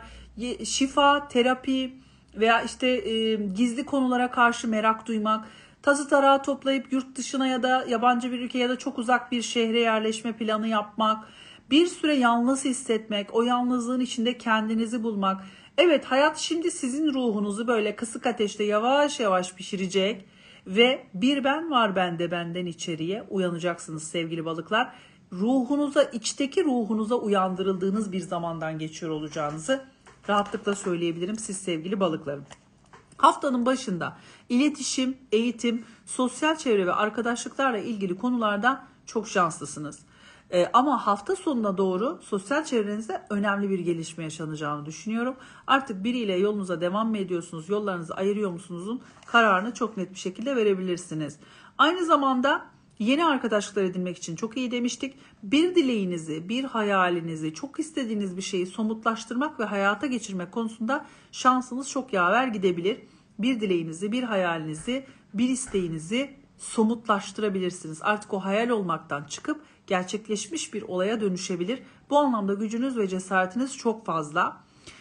şifa, terapi veya işte e, gizli konulara karşı merak duymak, tazı tarağı toplayıp yurt dışına ya da yabancı bir ülkeye ya da çok uzak bir şehre yerleşme planı yapmak, bir süre yalnız hissetmek, o yalnızlığın içinde kendinizi bulmak. Evet, hayat şimdi sizin ruhunuzu böyle kısık ateşte yavaş yavaş pişirecek. Ve bir ben var bende, benden içeriye uyanacaksınız sevgili balıklar. Ruhunuza, içteki ruhunuza uyandırıldığınız bir zamandan geçiyor olacağınızı rahatlıkla söyleyebilirim siz sevgili balıklarım. Haftanın başında iletişim, eğitim, sosyal çevre ve arkadaşlıklarla ilgili konularda çok şanslısınız. Ee, ama hafta sonuna doğru sosyal çevrenizde önemli bir gelişme yaşanacağını düşünüyorum. Artık biriyle yolunuza devam mı ediyorsunuz, yollarınızı ayırıyor musunuzun kararını çok net bir şekilde verebilirsiniz. Aynı zamanda yeni arkadaşlıklar edinmek için çok iyi demiştik. Bir dileğinizi, bir hayalinizi, çok istediğiniz bir şeyi somutlaştırmak ve hayata geçirmek konusunda şansınız çok yaver gidebilir. Bir dileğinizi, bir hayalinizi, bir isteğinizi somutlaştırabilirsiniz. Artık o hayal olmaktan çıkıp gerçekleşmiş bir olaya dönüşebilir. Bu anlamda gücünüz ve cesaretiniz çok fazla.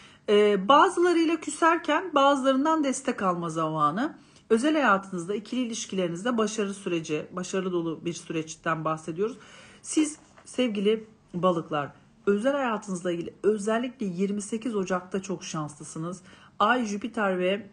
Ee, bazılarıyla küserken bazılarından destek alma zamanı. Özel hayatınızda, ikili ilişkilerinizde başarı süreci, başarılı dolu bir süreçten bahsediyoruz. Siz sevgili balıklar, özel hayatınızla ilgili özellikle yirmi sekiz Ocak'ta çok şanslısınız. Ay, Jüpiter ve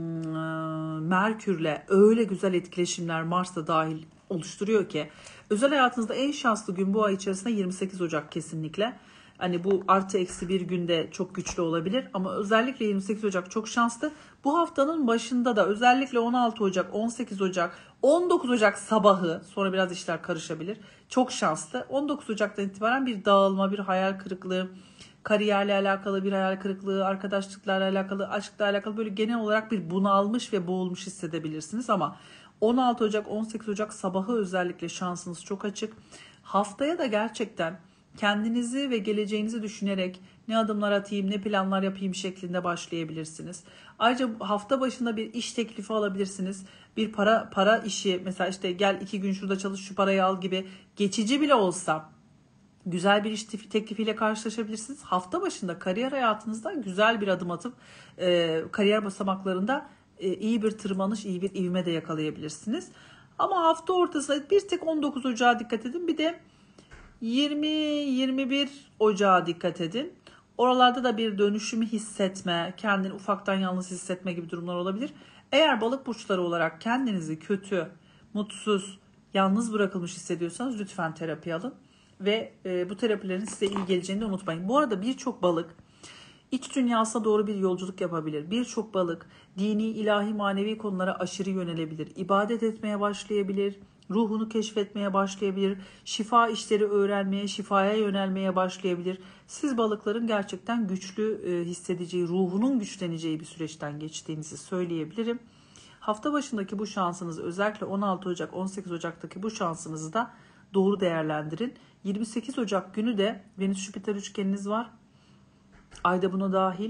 Merkür'le öyle güzel etkileşimler, Mars da dahil oluşturuyor ki özel hayatınızda en şanslı gün bu ay içerisinde yirmi sekiz Ocak kesinlikle. Hani bu artı eksi bir günde çok güçlü olabilir ama özellikle yirmi sekiz Ocak çok şanslı. Bu haftanın başında da özellikle on altı Ocak, on sekiz Ocak, on dokuz Ocak sabahı, sonra biraz işler karışabilir. Çok şanslı. on dokuz Ocak'tan itibaren bir dağılma, bir hayal kırıklığı, kariyerle alakalı bir hayal kırıklığı, arkadaşlıklarla alakalı, aşkla alakalı böyle genel olarak bir bunalmış ve boğulmuş hissedebilirsiniz. Ama on altı Ocak, on sekiz Ocak sabahı özellikle şansınız çok açık. Haftaya da gerçekten kendinizi ve geleceğinizi düşünerek ne adımlar atayım, ne planlar yapayım şeklinde başlayabilirsiniz. Ayrıca hafta başında bir iş teklifi alabilirsiniz. Bir para para işi, mesela işte gel iki gün şurada çalış, şu parayı al gibi, geçici bile olsa güzel bir iş teklifiyle karşılaşabilirsiniz. Hafta başında kariyer hayatınızda güzel bir adım atıp e, kariyer basamaklarında e, iyi bir tırmanış, iyi bir ivme de yakalayabilirsiniz. Ama hafta ortasında bir tek on dokuz Ocağa dikkat edin. Bir de yirmi yirmi bir Ocağa dikkat edin. Oralarda da bir dönüşümü hissetme, kendini ufaktan yalnız hissetme gibi durumlar olabilir. Eğer balık burçları olarak kendinizi kötü, mutsuz, yalnız bırakılmış hissediyorsanız lütfen terapi alın. Ve e, bu terapilerin size iyi geleceğini de unutmayın. Bu arada birçok balık iç dünyasına doğru bir yolculuk yapabilir. Birçok balık dini, ilahi, manevi konulara aşırı yönelebilir. İbadet etmeye başlayabilir. Ruhunu keşfetmeye başlayabilir. Şifa işleri öğrenmeye, şifaya yönelmeye başlayabilir. Siz balıkların gerçekten güçlü e, hissedeceği, ruhunun güçleneceği bir süreçten geçtiğinizi söyleyebilirim. Hafta başındaki bu şansınızı, özellikle on altı Ocak, on sekiz Ocak'taki bu şansınızı da doğru değerlendirin. yirmi sekiz Ocak günü de Venüs-Jüpiter üçgeniniz var. Ay da buna dahil.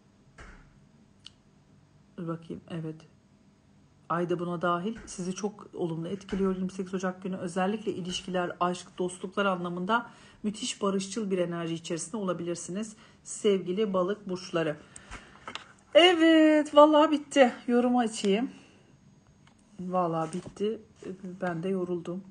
Dur bakayım, evet. Ay da buna dahil. Sizi çok olumlu etkiliyor yirmi sekiz Ocak günü. Özellikle ilişkiler, aşk, dostluklar anlamında müthiş barışçıl bir enerji içerisinde olabilirsiniz. Sevgili balık burçları. Evet, vallahi bitti. Yorumu açayım. Vallahi bitti. Ben de yoruldum.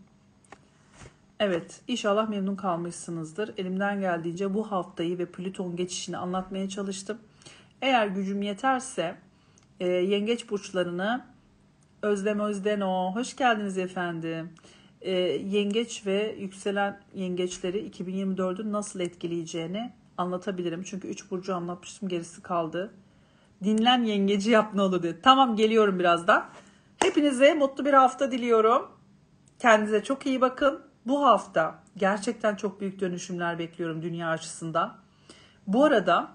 Evet, inşallah memnun kalmışsınızdır. Elimden geldiğince bu haftayı ve Plüton geçişini anlatmaya çalıştım. Eğer gücüm yeterse e, yengeç burçlarını, Özlem Özdeno, hoş geldiniz efendim. E, yengeç ve yükselen yengeçleri iki bin yirmi dördün nasıl etkileyeceğini anlatabilirim. Çünkü üç burcu anlatmıştım, gerisi kaldı. Dinlen yengeci yap ne olur diye. Tamam, geliyorum birazdan. Hepinize mutlu bir hafta diliyorum. Kendinize çok iyi bakın. Bu hafta gerçekten çok büyük dönüşümler bekliyorum dünya açısından. Bu arada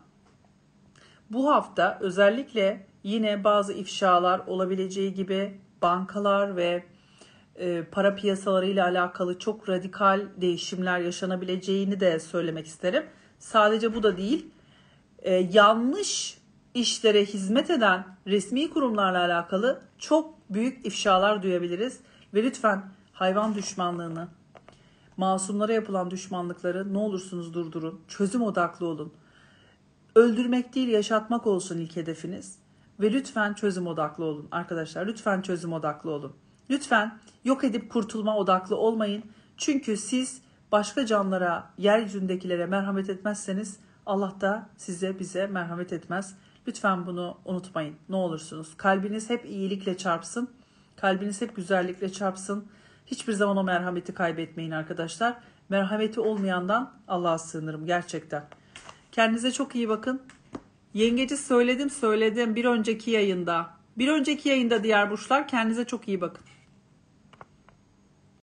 bu hafta özellikle yine bazı ifşalar olabileceği gibi bankalar ve e, para piyasaları ile alakalı çok radikal değişimler yaşanabileceğini de söylemek isterim. Sadece bu da değil, e, yanlış işlere hizmet eden resmi kurumlarla alakalı çok büyük ifşalar duyabiliriz. Ve lütfen hayvan düşmanlığını, masumlara yapılan düşmanlıkları ne olursunuz durdurun. Çözüm odaklı olun. Öldürmek değil, yaşatmak olsun ilk hedefiniz. Ve lütfen çözüm odaklı olun arkadaşlar. Lütfen çözüm odaklı olun. Lütfen yok edip kurtulma odaklı olmayın. Çünkü siz başka canlılara, yeryüzündekilere merhamet etmezseniz Allah da size, bize merhamet etmez. Lütfen bunu unutmayın. Ne olursunuz. Kalbiniz hep iyilikle çarpsın. Kalbiniz hep güzellikle çarpsın. Hiçbir zaman o merhameti kaybetmeyin arkadaşlar. Merhameti olmayandan Allah'a sığınırım gerçekten. Kendinize çok iyi bakın. Yengeci söyledim söyledim bir önceki yayında. Bir önceki yayında diğer burçlar, kendinize çok iyi bakın.